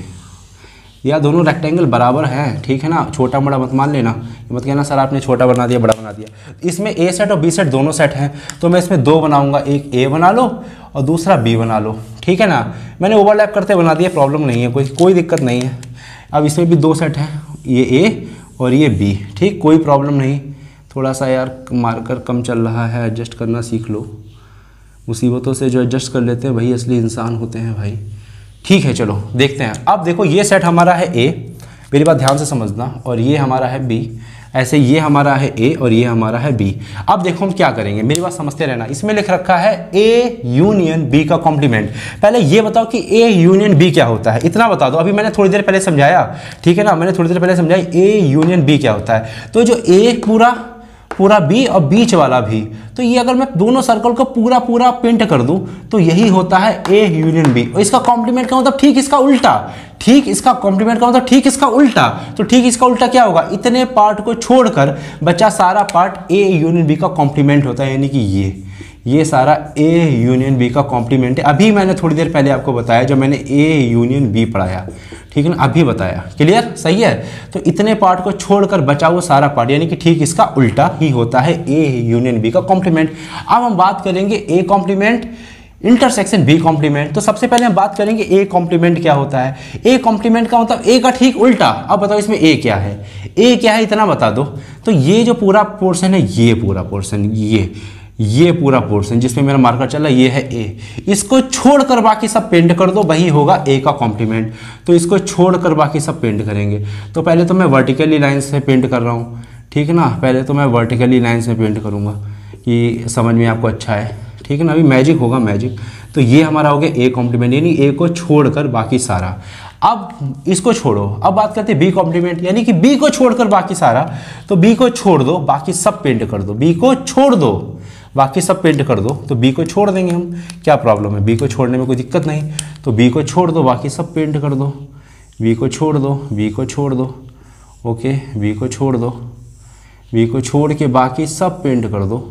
या दोनों रेक्टेंगल बराबर हैं, ठीक है ना, छोटा बड़ा मत मान लेना, मत कहना सर आपने छोटा बना दिया बड़ा बना दिया। इसमें ए सेट और बी सेट दोनों सेट हैं, तो मैं इसमें दो बनाऊंगा, एक ए बना लो और दूसरा बी बना लो, ठीक है ना। मैंने ओवरलैप करते बना दिया, प्रॉब्लम नहीं है, कोई कोई दिक्कत नहीं है। अब इसमें भी दो सेट हैं, ये ए और ये बी, ठीक, कोई प्रॉब्लम नहीं। थोड़ा सा यार मार्कर कम चल रहा है, एडजस्ट करना सीख लो। मुसीबतों से जो एडजस्ट कर लेते हैं वही असली इंसान होते हैं भाई। ठीक है, चलो देखते हैं। अब देखो ये सेट हमारा है ए, मेरी बात ध्यान से समझना, और ये हमारा है बी। ऐसे ये हमारा है ए और ये हमारा है बी। अब देखो हम क्या करेंगे, मेरी बात समझते रहना। इसमें लिख रखा है ए यूनियन बी का कॉम्प्लीमेंट। पहले ये बताओ कि ए यूनियन बी क्या होता है, इतना बता दो। अभी मैंने थोड़ी देर पहले समझाया, ठीक है ना, मैंने थोड़ी देर पहले समझाया ए यूनियन बी क्या होता है। तो जो ए पूरा पूरा बी और बीच वाला भी, तो ये अगर मैं दोनों सर्कल को पूरा पूरा पेंट कर दूं तो यही होता है ए यूनियन बी। और इसका कॉम्प्लीमेंट का मतलब ठीक इसका उल्टा, ठीक इसका कॉम्प्लीमेंट का मतलब ठीक इसका उल्टा। तो ठीक इसका उल्टा क्या होगा, इतने पार्ट को छोड़कर बचा सारा पार्ट ए यूनियन बी का कॉम्प्लीमेंट होता है, यानी कि ये ये सारा ए यूनियन बी का कॉम्प्लीमेंट है। अभी मैंने थोड़ी देर पहले आपको बताया जब मैंने ए यूनियन बी पढ़ाया, ठीक है ना, अभी बताया, क्लियर, सही है। तो इतने पार्ट को छोड़कर बचा हुआ सारा पार्ट, यानी कि ठीक इसका उल्टा ही होता है ए यूनियन बी का कॉम्प्लीमेंट। अब हम बात करेंगे A complement intersection B complement. तो सबसे पहले हम बात करेंगे ए कॉम्प्लीमेंट क्या होता है। ए कॉम्प्लीमेंट का मतलब ए का ठीक उल्टा। अब बताओ इसमें ए क्या है, ए क्या है इतना बता दो। तो ये जो पूरा पोर्शन है, ये पूरा पोर्शन, ये ये पूरा पोर्शन जिसमें मेरा मार्कर चल रहा है, ये है ए। इसको छोड़कर बाकी सब पेंट कर दो, वही होगा ए का कॉम्प्लीमेंट। तो इसको छोड़कर बाकी सब पेंट करेंगे। तो पहले तो मैं वर्टिकली लाइन से पेंट कर रहा हूँ, ठीक है ना। पहले तो मैं वर्टिकली लाइन से पेंट करूँगा कि समझ में आपको अच्छा है, ठीक है ना। अभी मैजिक होगा, मैजिक। तो ये हमारा हो गया ए कॉम्प्लीमेंट, यानी ए को छोड़कर बाकी सारा। अब इसको छोड़ो, अब बात करते हैं बी कॉम्प्लीमेंट, यानी कि बी को छोड़कर बाकी सारा। तो बी को छोड़ दो, बाकी सब पेंट कर दो। बी को छोड़ दो, बाकी सब पेंट कर दो। तो बी को छोड़ देंगे हम, क्या प्रॉब्लम है, बी को छोड़ने में कोई दिक्कत नहीं। तो बी को छोड़ दो, बाकी सब पेंट कर दो। बी को छोड़ दो, बी को छोड़ दो, ओके। बी को छोड़ दो, बी को छोड़ के बाकी सब पेंट कर दो,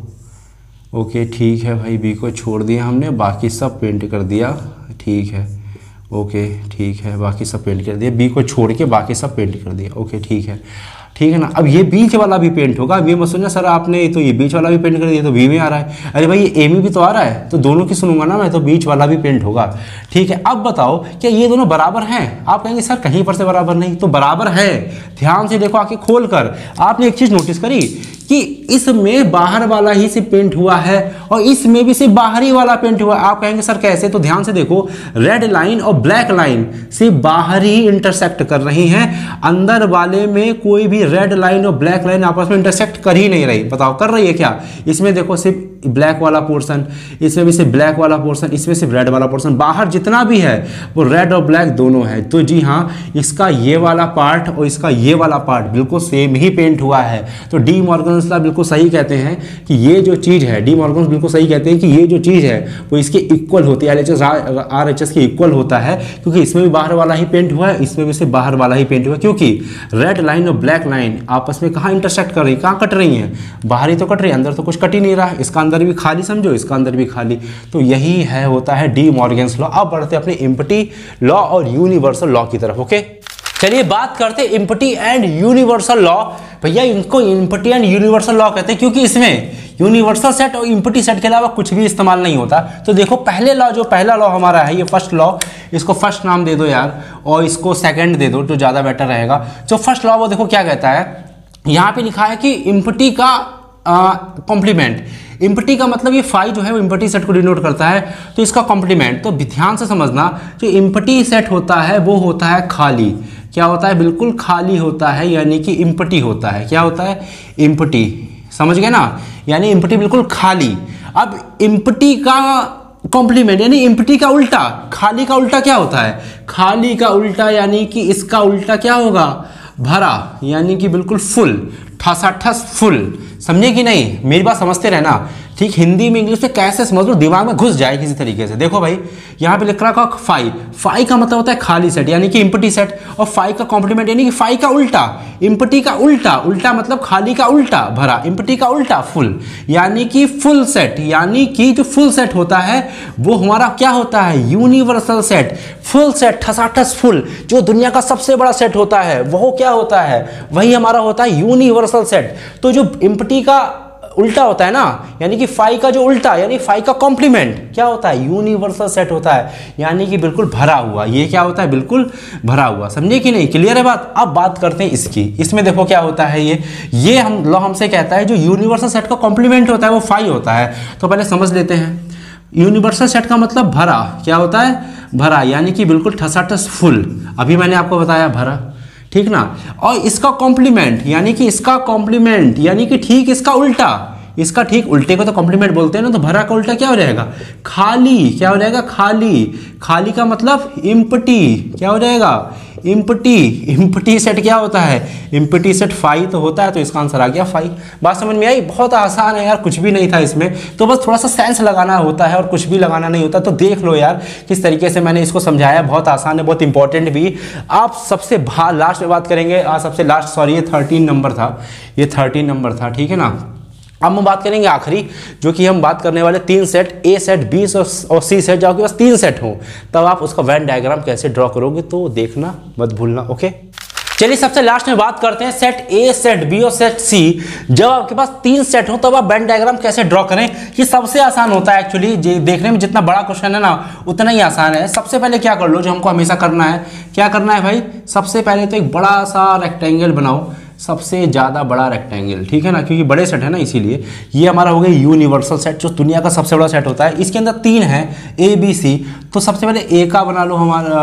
ओके ठीक है भाई। बी को छोड़ दिया हमने, बाकी सब पेंट कर दिया, ठीक है, ओके ठीक है। बाकी सब पेंट कर दिया, बी को छोड़ के बाकी सब पेंट कर दिया, ओके ठीक है, ठीक है ना। अब ये बीच वाला भी पेंट होगा। अब ये मत सोचना सर आपने तो ये बीच वाला भी पेंट कर दिया तो बी में आ रहा है। अरे भाई ये ए में भी तो आ रहा है, तो दोनों की सुनूंगा ना मैं, तो बीच वाला भी पेंट होगा, ठीक है। अब बताओ क्या ये दोनों बराबर हैं? आप कहेंगे सर कहीं पर से बराबर नहीं, तो बराबर है। ध्यान से देखो आके खोल कर, आपने एक चीज नोटिस करी कि इसमें बाहर वाला ही से पेंट हुआ है और इसमें भी सिर्फ बाहरी वाला पेंट हुआ है। आप कहेंगे सर कैसे? तो ध्यान से देखो, रेड लाइन और ब्लैक लाइन सिर्फ बाहर ही इंटरसेक्ट कर रही हैं, अंदर वाले में कोई भी रेड लाइन और ब्लैक लाइन आपस में इंटरसेक्ट कर ही नहीं रही। बताओ कर रही है क्या? इसमें देखो सिर्फ ब्लैक वाला पोर्शन, इसमें भी सिर्फ ब्लैक वाला पोर्शन, इसमें सिर्फ रेड वाला पोर्शन, बाहर जितना भी है वो रेड और ब्लैक दोनों है। तो जी हाँ, इसका ये वाला पार्ट और इसका ये वाला पार्ट बिल्कुल सेम ही पेंट हुआ है। तो डी मॉर्गन्स लॉ बिल्कुल सही कहते हैं कि ये जो चीज़ है, डी मॉर्गन्स बिल्कुल सही कहते हैं कि ये जो चीज़ है वो इसके इक्वल होती है, L H S R H S के इक्वल होता है, क्योंकि इसमें भी बाहर वाला ही पेंट हुआ है, इसमें भी सिर्फ बाहर वाला ही पेंट हुआ है। क्योंकि रेड लाइन और ब्लैक लाइन आपस में कहाँ इंटरसेक्ट कर रही, कहाँ कट रही हैं? बाहर ही तो कट रही है, अंदर तो कुछ कट ही नहीं रहा है। इसका अंदर भी खाली समझो, इसका अंदर भी खाली। तो यही है होता है डी मॉर्गन्स लॉ। अब बढ़ते हैं अपने इम्पटी लॉ और यूनिवर्सल लॉ की तरफ, ओके। चलिए बात करते हैं इम्पटी एंड यूनिवर्सल लॉ। भैया इनको इम्पटी एंड यूनिवर्सल लॉ कहते हैं क्योंकि इसमें यूनिवर्सल सेट और इम्पटी सेट के अलावा कुछ भी इस्तेमाल नहीं होता। तो देखो पहले लॉ, जो पहला लॉ हमारा है ये फर्स्ट लॉ, इसको फर्स्ट नाम दे दो यार और इसको सेकंड दे दो तो ज़्यादा बेटर रहेगा। जो फर्स्ट लॉ वो देखो क्या कहता है, यहाँ पे लिखा है कि इम्पटी का कॉम्प्लीमेंट, इम्पटी का मतलब ये फाई जो है वो इम्पटी सेट को डिनोट करता है, तो इसका कॉम्प्लीमेंट। तो ध्यान से समझना, जो इम्पटी सेट होता है वो होता है खाली। क्या होता है? बिल्कुल खाली होता है, यानी कि इम्पटी होता है। क्या होता है? इम्पटी। समझ गए ना? यानी इम्पटी बिल्कुल खाली। अब इम्पटी का कॉम्प्लीमेंट यानी इम्पटी का उल्टा, खाली का उल्टा क्या होता है? खाली का उल्टा यानी कि इसका उल्टा क्या होगा? भरा, यानी कि बिल्कुल फुल, ठसाठस फुल। समझे कि नहीं? मेरी बात समझते रहना, ठीक। हिंदी में इंग्लिश में कैसे समझ लो, दिमाग में घुस जाए किसी तरीके से। देखो भाई यहाँ पे लिख रखा फाई, फाई का मतलब होता है खाली सेट यानी कि इम्पटी सेट, और फाई का कॉम्प्लीमेंट यानी कि फाई का उल्टा, इम्पटी का उल्टा, उल्टा मतलब खाली का उल्टा भरा, इम्पटी का उल्टा फुल, यानी कि फुल सेट। यानी कि जो फुल सेट होता है वो हमारा क्या होता है? Universal set. फुल सेट, ठसाठस फुल, जो दुनिया का सबसे बड़ा सेट होता है वो क्या होता है? वही हमारा होता है यूनिवर्सल सेट। तो जो इम्पटी का उल्टा होता है ना, यानी कि फाई का जो उल्टा यानी फाई का कॉम्प्लीमेंट क्या होता है? यूनिवर्सल सेट होता है, यानी कि बिल्कुल भरा हुआ। ये क्या होता है? बिल्कुल भरा हुआ। समझे कि नहीं? क्लियर है बात? अब बात करते हैं इसकी। इसमें देखो क्या होता है, ये ये हम लॉ हमसे कहता है जो यूनिवर्सल सेट का कॉम्प्लीमेंट होता है वो फाई होता है। तो पहले समझ लेते हैं, यूनिवर्सल सेट का मतलब भरा। क्या होता है? भरा, यानी कि बिल्कुल ठसाठस फुल। अभी मैंने आपको बताया भरा, ठीक ना। और इसका कॉम्प्लीमेंट यानी कि इसका कॉम्प्लीमेंट यानी कि ठीक इसका उल्टा, इसका ठीक उल्टे को तो कॉम्प्लीमेंट बोलते हैं ना। तो भरा का उल्टा क्या हो जाएगा? खाली। क्या हो जाएगा? खाली। खाली का मतलब इम्पटी। क्या हो जाएगा? इम्पटी। इम्पटी सेट क्या होता है? इम्पटी सेट फाई तो होता है, तो इसका आंसर आ गया फाई। बात समझ में आई? बहुत आसान है यार, कुछ भी नहीं था इसमें, तो बस थोड़ा सा सेंस लगाना होता है और कुछ भी लगाना नहीं होता। तो देख लो यार किस तरीके से मैंने इसको समझाया, बहुत आसान है, बहुत इंपॉर्टेंट भी। आप सबसे लास्ट में बात करेंगे, आज सबसे लास्ट, सॉरी ये थर्टीन नंबर था, ये थर्टीन नंबर था, ठीक है ना। अब हम बात करेंगे आखिरी, जो कि हम बात करने वाले तीन सेट, ए सेट, बी और सी सेट। जब आपके पास तीन सेट हो तब आप उसका वेन डायग्राम कैसे ड्रॉ करोगे तो देखना मत भूलना, ओके। चलिए सबसे लास्ट में बात करते हैं सेट ए, सेट बी और सेट सी। जब आपके पास तीन सेट हो तब आप वेन डायग्राम कैसे ड्रॉ करें, ये सबसे आसान होता है एक्चुअली। देखने में जितना बड़ा क्वेश्चन है ना उतना ही आसान है। सबसे पहले क्या कर लो, जो हमको हमेशा करना है, क्या करना है भाई, सबसे पहले तो एक बड़ा सा रेक्टेंगल बनाओ, सबसे ज़्यादा बड़ा रेक्टेंगल, ठीक है ना, क्योंकि बड़े सेट है ना इसीलिए। ये हमारा हो गया यूनिवर्सल सेट, जो दुनिया का सबसे बड़ा सेट होता है। इसके अंदर तीन है, ए बी सी। तो सबसे पहले ए का बना लो, हमारा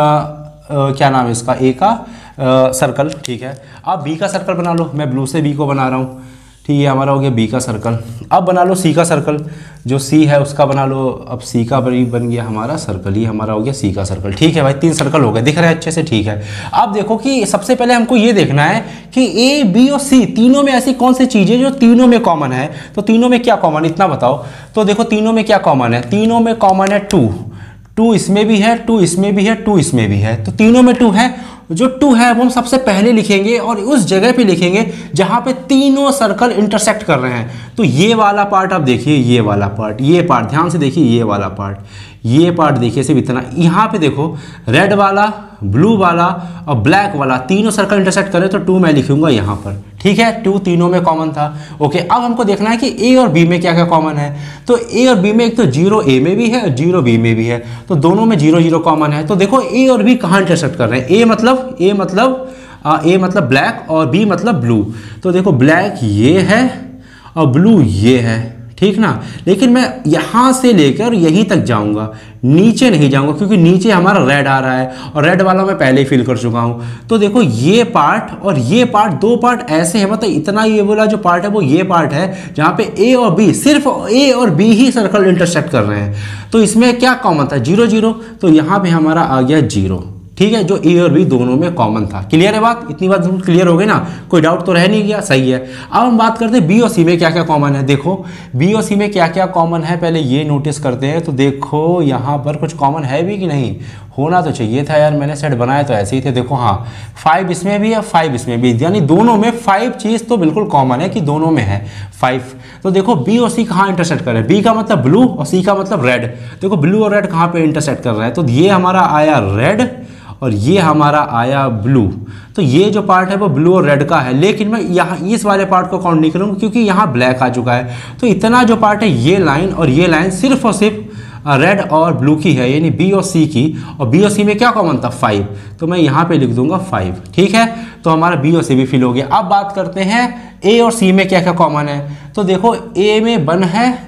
आ, क्या नाम है इसका, ए का सर्कल, ठीक है। अब बी का सर्कल बना लो, मैं ब्लू से बी को बना रहा हूँ, ठीक है, हमारा हो गया बी का सर्कल। अब बना लो सी का सर्कल, जो सी है उसका बना लो। अब सी का बन गया हमारा सर्कल, ये हमारा हो गया सी का सर्कल, ठीक है भाई। तीन सर्कल हो गए, दिख रहे हैं अच्छे से, ठीक है। अब देखो कि सबसे पहले हमको ये देखना है कि ए बी और सी तीनों में ऐसी कौन सी चीज़ें जो तीनों में कॉमन है। तो तीनों में क्या कॉमन, इतना बताओ। तो देखो तीनों में क्या कॉमन है, तीनों में कॉमन है टू, टू इसमें भी है, टू इसमें भी है, टू इसमें भी है। तो तीनों में टू है। जो टू है वो हम सबसे पहले लिखेंगे और उस जगह पे लिखेंगे जहां पे तीनों सर्कल इंटरसेक्ट कर रहे हैं। तो ये वाला पार्ट आप देखिए, ये वाला पार्ट, ये पार्ट ध्यान से देखिए, ये वाला पार्ट, ये पार्ट देखिए, सिर्फ इतना। यहाँ पे देखो रेड वाला, ब्लू वाला और ब्लैक वाला तीनों सर्कल इंटरसेक्ट करें तो टू मैं लिखूंगा यहाँ पर, ठीक है। टू तीनों में कॉमन था, ओके। अब हमको देखना है कि ए और बी में क्या क्या कॉमन है। तो ए और बी में एक तो जीरो ए में भी है और जीरो बी में भी है, तो दोनों में जीरो जीरो कॉमन है। तो देखो ए और बी कहाँ इंटरसेक्ट कर रहे हैं। ए मतलब ए मतलब आ, ए मतलब ब्लैक और बी मतलब ब्लू। तो देखो ब्लैक ये है और ब्लू ये है, ठीक ना। लेकिन मैं यहाँ से लेकर यहीं तक जाऊँगा, नीचे नहीं जाऊँगा, क्योंकि नीचे हमारा रेड आ रहा है और रेड वाला मैं पहले ही फिल कर चुका हूँ। तो देखो ये पार्ट और ये पार्ट, दो पार्ट ऐसे हैं, मतलब इतना ये वाला जो पार्ट है वो ये पार्ट है जहाँ पे ए और बी, सिर्फ ए और बी ही सर्कल इंटरसेक्ट कर रहे हैं। तो इसमें क्या कॉमन था, जीरो जीरो। तो यहाँ पे हमारा आ गया जीरो, ठीक है, जो ए और बी दोनों में कॉमन था। क्लियर है बात, इतनी बात क्लियर हो गई ना, कोई डाउट तो रह नहीं गया, सही है। अब हम बात करते हैं बी और सी में क्या क्या कॉमन है। देखो बी और सी में क्या क्या कॉमन है, पहले ये नोटिस करते हैं। तो देखो यहाँ पर कुछ कॉमन है भी कि नहीं, होना तो चाहिए था यार, मैंने सेट बनाए तो ऐसे ही थे। देखो हाँ, फाइव इसमें भी है, फाइव इसमें भी, यानी दोनों में फाइव चीज़ तो बिल्कुल कॉमन है कि दोनों में है फाइव। तो देखो बी और सी कहाँ इंटरसेक्ट कर रहे हैं, बी का मतलब ब्लू और सी का मतलब रेड। देखो ब्लू और रेड कहाँ पे इंटरसेक्ट कर रहे हैं, तो ये हमारा आया रेड और ये हमारा आया ब्लू। तो ये जो पार्ट है वो ब्लू और रेड का है, लेकिन मैं यहाँ इस वाले पार्ट को काउंट नहीं करूँगा क्योंकि यहाँ ब्लैक आ चुका है। तो इतना जो पार्ट है, ये लाइन और ये लाइन सिर्फ और सिर्फ रेड और ब्लू की है, यानी बी और सी की। और बी और सी में क्या कॉमन था, फाइव। तो मैं यहाँ पे लिख दूंगा फाइव, ठीक है। तो हमारा बी और सी भी फिल हो गया। अब बात करते हैं ए और सी में क्या क्या कॉमन है। तो देखो ए में वन है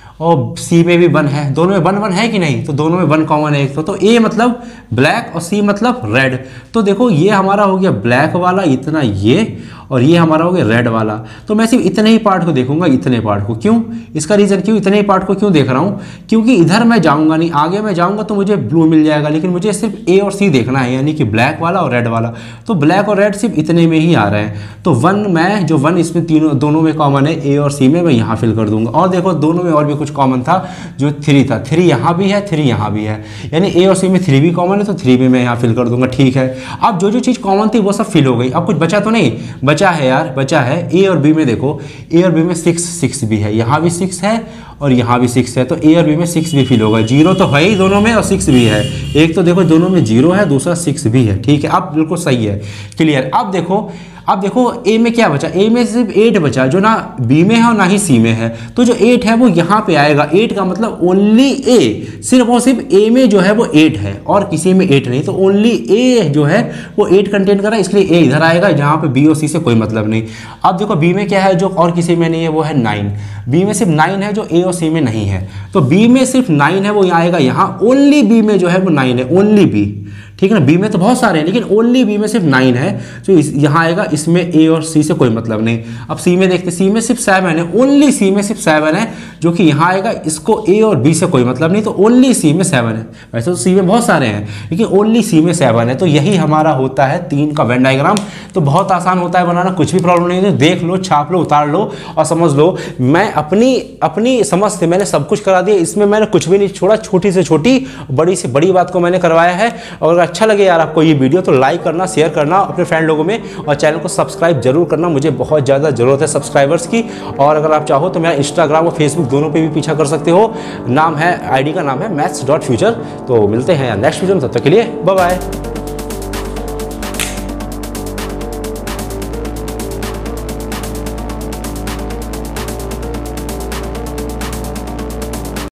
और सी में भी वन है, दोनों में वन वन है कि नहीं, तो दोनों में वन कॉमन है एक तो। तो ए मतलब ब्लैक और सी मतलब रेड। तो देखो ये हमारा हो गया ब्लैक वाला इतना, ये, और ये हमारा हो गया रेड वाला। तो मैं सिर्फ इतने ही पार्ट को देखूंगा, इतने पार्ट को। क्यों, इसका रीज़न क्यों इतने ही पार्ट को क्यों देख रहा हूँ, क्योंकि इधर मैं जाऊँगा नहीं, आगे मैं जाऊँगा तो मुझे ब्लू मिल जाएगा, लेकिन मुझे सिर्फ ए और सी देखना है, यानी कि ब्लैक वाला और रेड वाला। तो ब्लैक और रेड सिर्फ इतने में ही आ रहे हैं। तो वन मैं जो वन इसमें तीनों दोनों में कॉमन है, ए और सी में, मैं यहाँ फिल कर दूंगा। और देखो दोनों में और भी कुछ कॉमन था, जो थ्री था, थ्री यहाँ भी है, थ्री यहाँ भी है, यानी ए और सी में थ्री भी कॉमन है, तो थ्री में मैं यहाँ फिल कर दूंगा, ठीक है। अब जो जो चीज़ कॉमन थी वो सब फिल हो गई। अब कुछ बचा तो नहीं, बचा है यार, बचा है ए और बी में। देखो ए और बी में सिक्स, सिक्स भी है, यहाँ भी सिक्स है और यहाँ भी सिक्स है, तो ए और बी में सिक्स भी फिल होगा। जीरो तो है ही दोनों में और सिक्स भी है, एक तो देखो दोनों में जीरो है, दूसरा सिक्स भी है, ठीक है। अब बिल्कुल सही है, क्लियर। अब देखो अब देखो ए में क्या बचा, ए में सिर्फ एट बचा, जो ना बी में है और ना ही सी में है। तो जो एट है वो यहाँ पे आएगा, एट का मतलब ओनली ए, सिर्फ और सिर्फ ए में जो है वो एट है और किसी में एट नहीं। तो ओनली ए जो है वो एट कंटेन कर रहा है, इसलिए ए इधर आएगा, जहाँ पे बी और सी से कोई मतलब नहीं। अब देखो बी में क्या है जो और किसी में नहीं है, वो है नाइन। बी में सिर्फ नाइन है जो ए और सी में नहीं है, तो बी में सिर्फ नाइन है, वो यहाँ आएगा यहाँ। ओनली बी में जो है वो नाइन है, ओनली बी, ठीक है ना। बी में तो बहुत सारे हैं, लेकिन ओनली बी में सिर्फ नाइन है, जो इस यहाँ आएगा, इसमें ए और सी से कोई मतलब नहीं। अब सी में देखते, सी में सिर्फ सेवन है, ओनली सी में सिर्फ सेवन है, जो कि यहाँ आएगा, इसको ए और बी से कोई मतलब नहीं, तो ओनली सी में सेवन है। वैसे तो सी में बहुत सारे हैं, लेकिन ओनली सी में सेवन है। तो यही हमारा होता है तीन का वेन डायग्राम। तो बहुत आसान होता है बनाना, कुछ भी प्रॉब्लम नहीं है। देख लो, छाप लो, उतार लो और समझ लो। मैं अपनी अपनी समझ से मैंने सब कुछ करा दिया, इसमें मैंने कुछ भी नहीं छोड़ा। छोटी से छोटी, बड़ी से बड़ी बात को मैंने करवाया है। और अच्छा लगे यार आपको ये वीडियो तो लाइक करना, शेयर करना अपने फ्रेंड लोगों में, और चैनल को सब्सक्राइब जरूर करना, मुझे बहुत ज़्यादा ज़रूरत है सब्सक्राइबर्स की। और अगर आप चाहो तो मेरा इंस्टाग्राम और फेसबुक दोनों पे भी पीछा कर सकते हो। नाम है, आईडी का नाम है मैथ्स डॉट फ्यूचर। तो मिलते हैं यार नेक्स्ट वीडियो में, तब तक के लिए बाय बाय।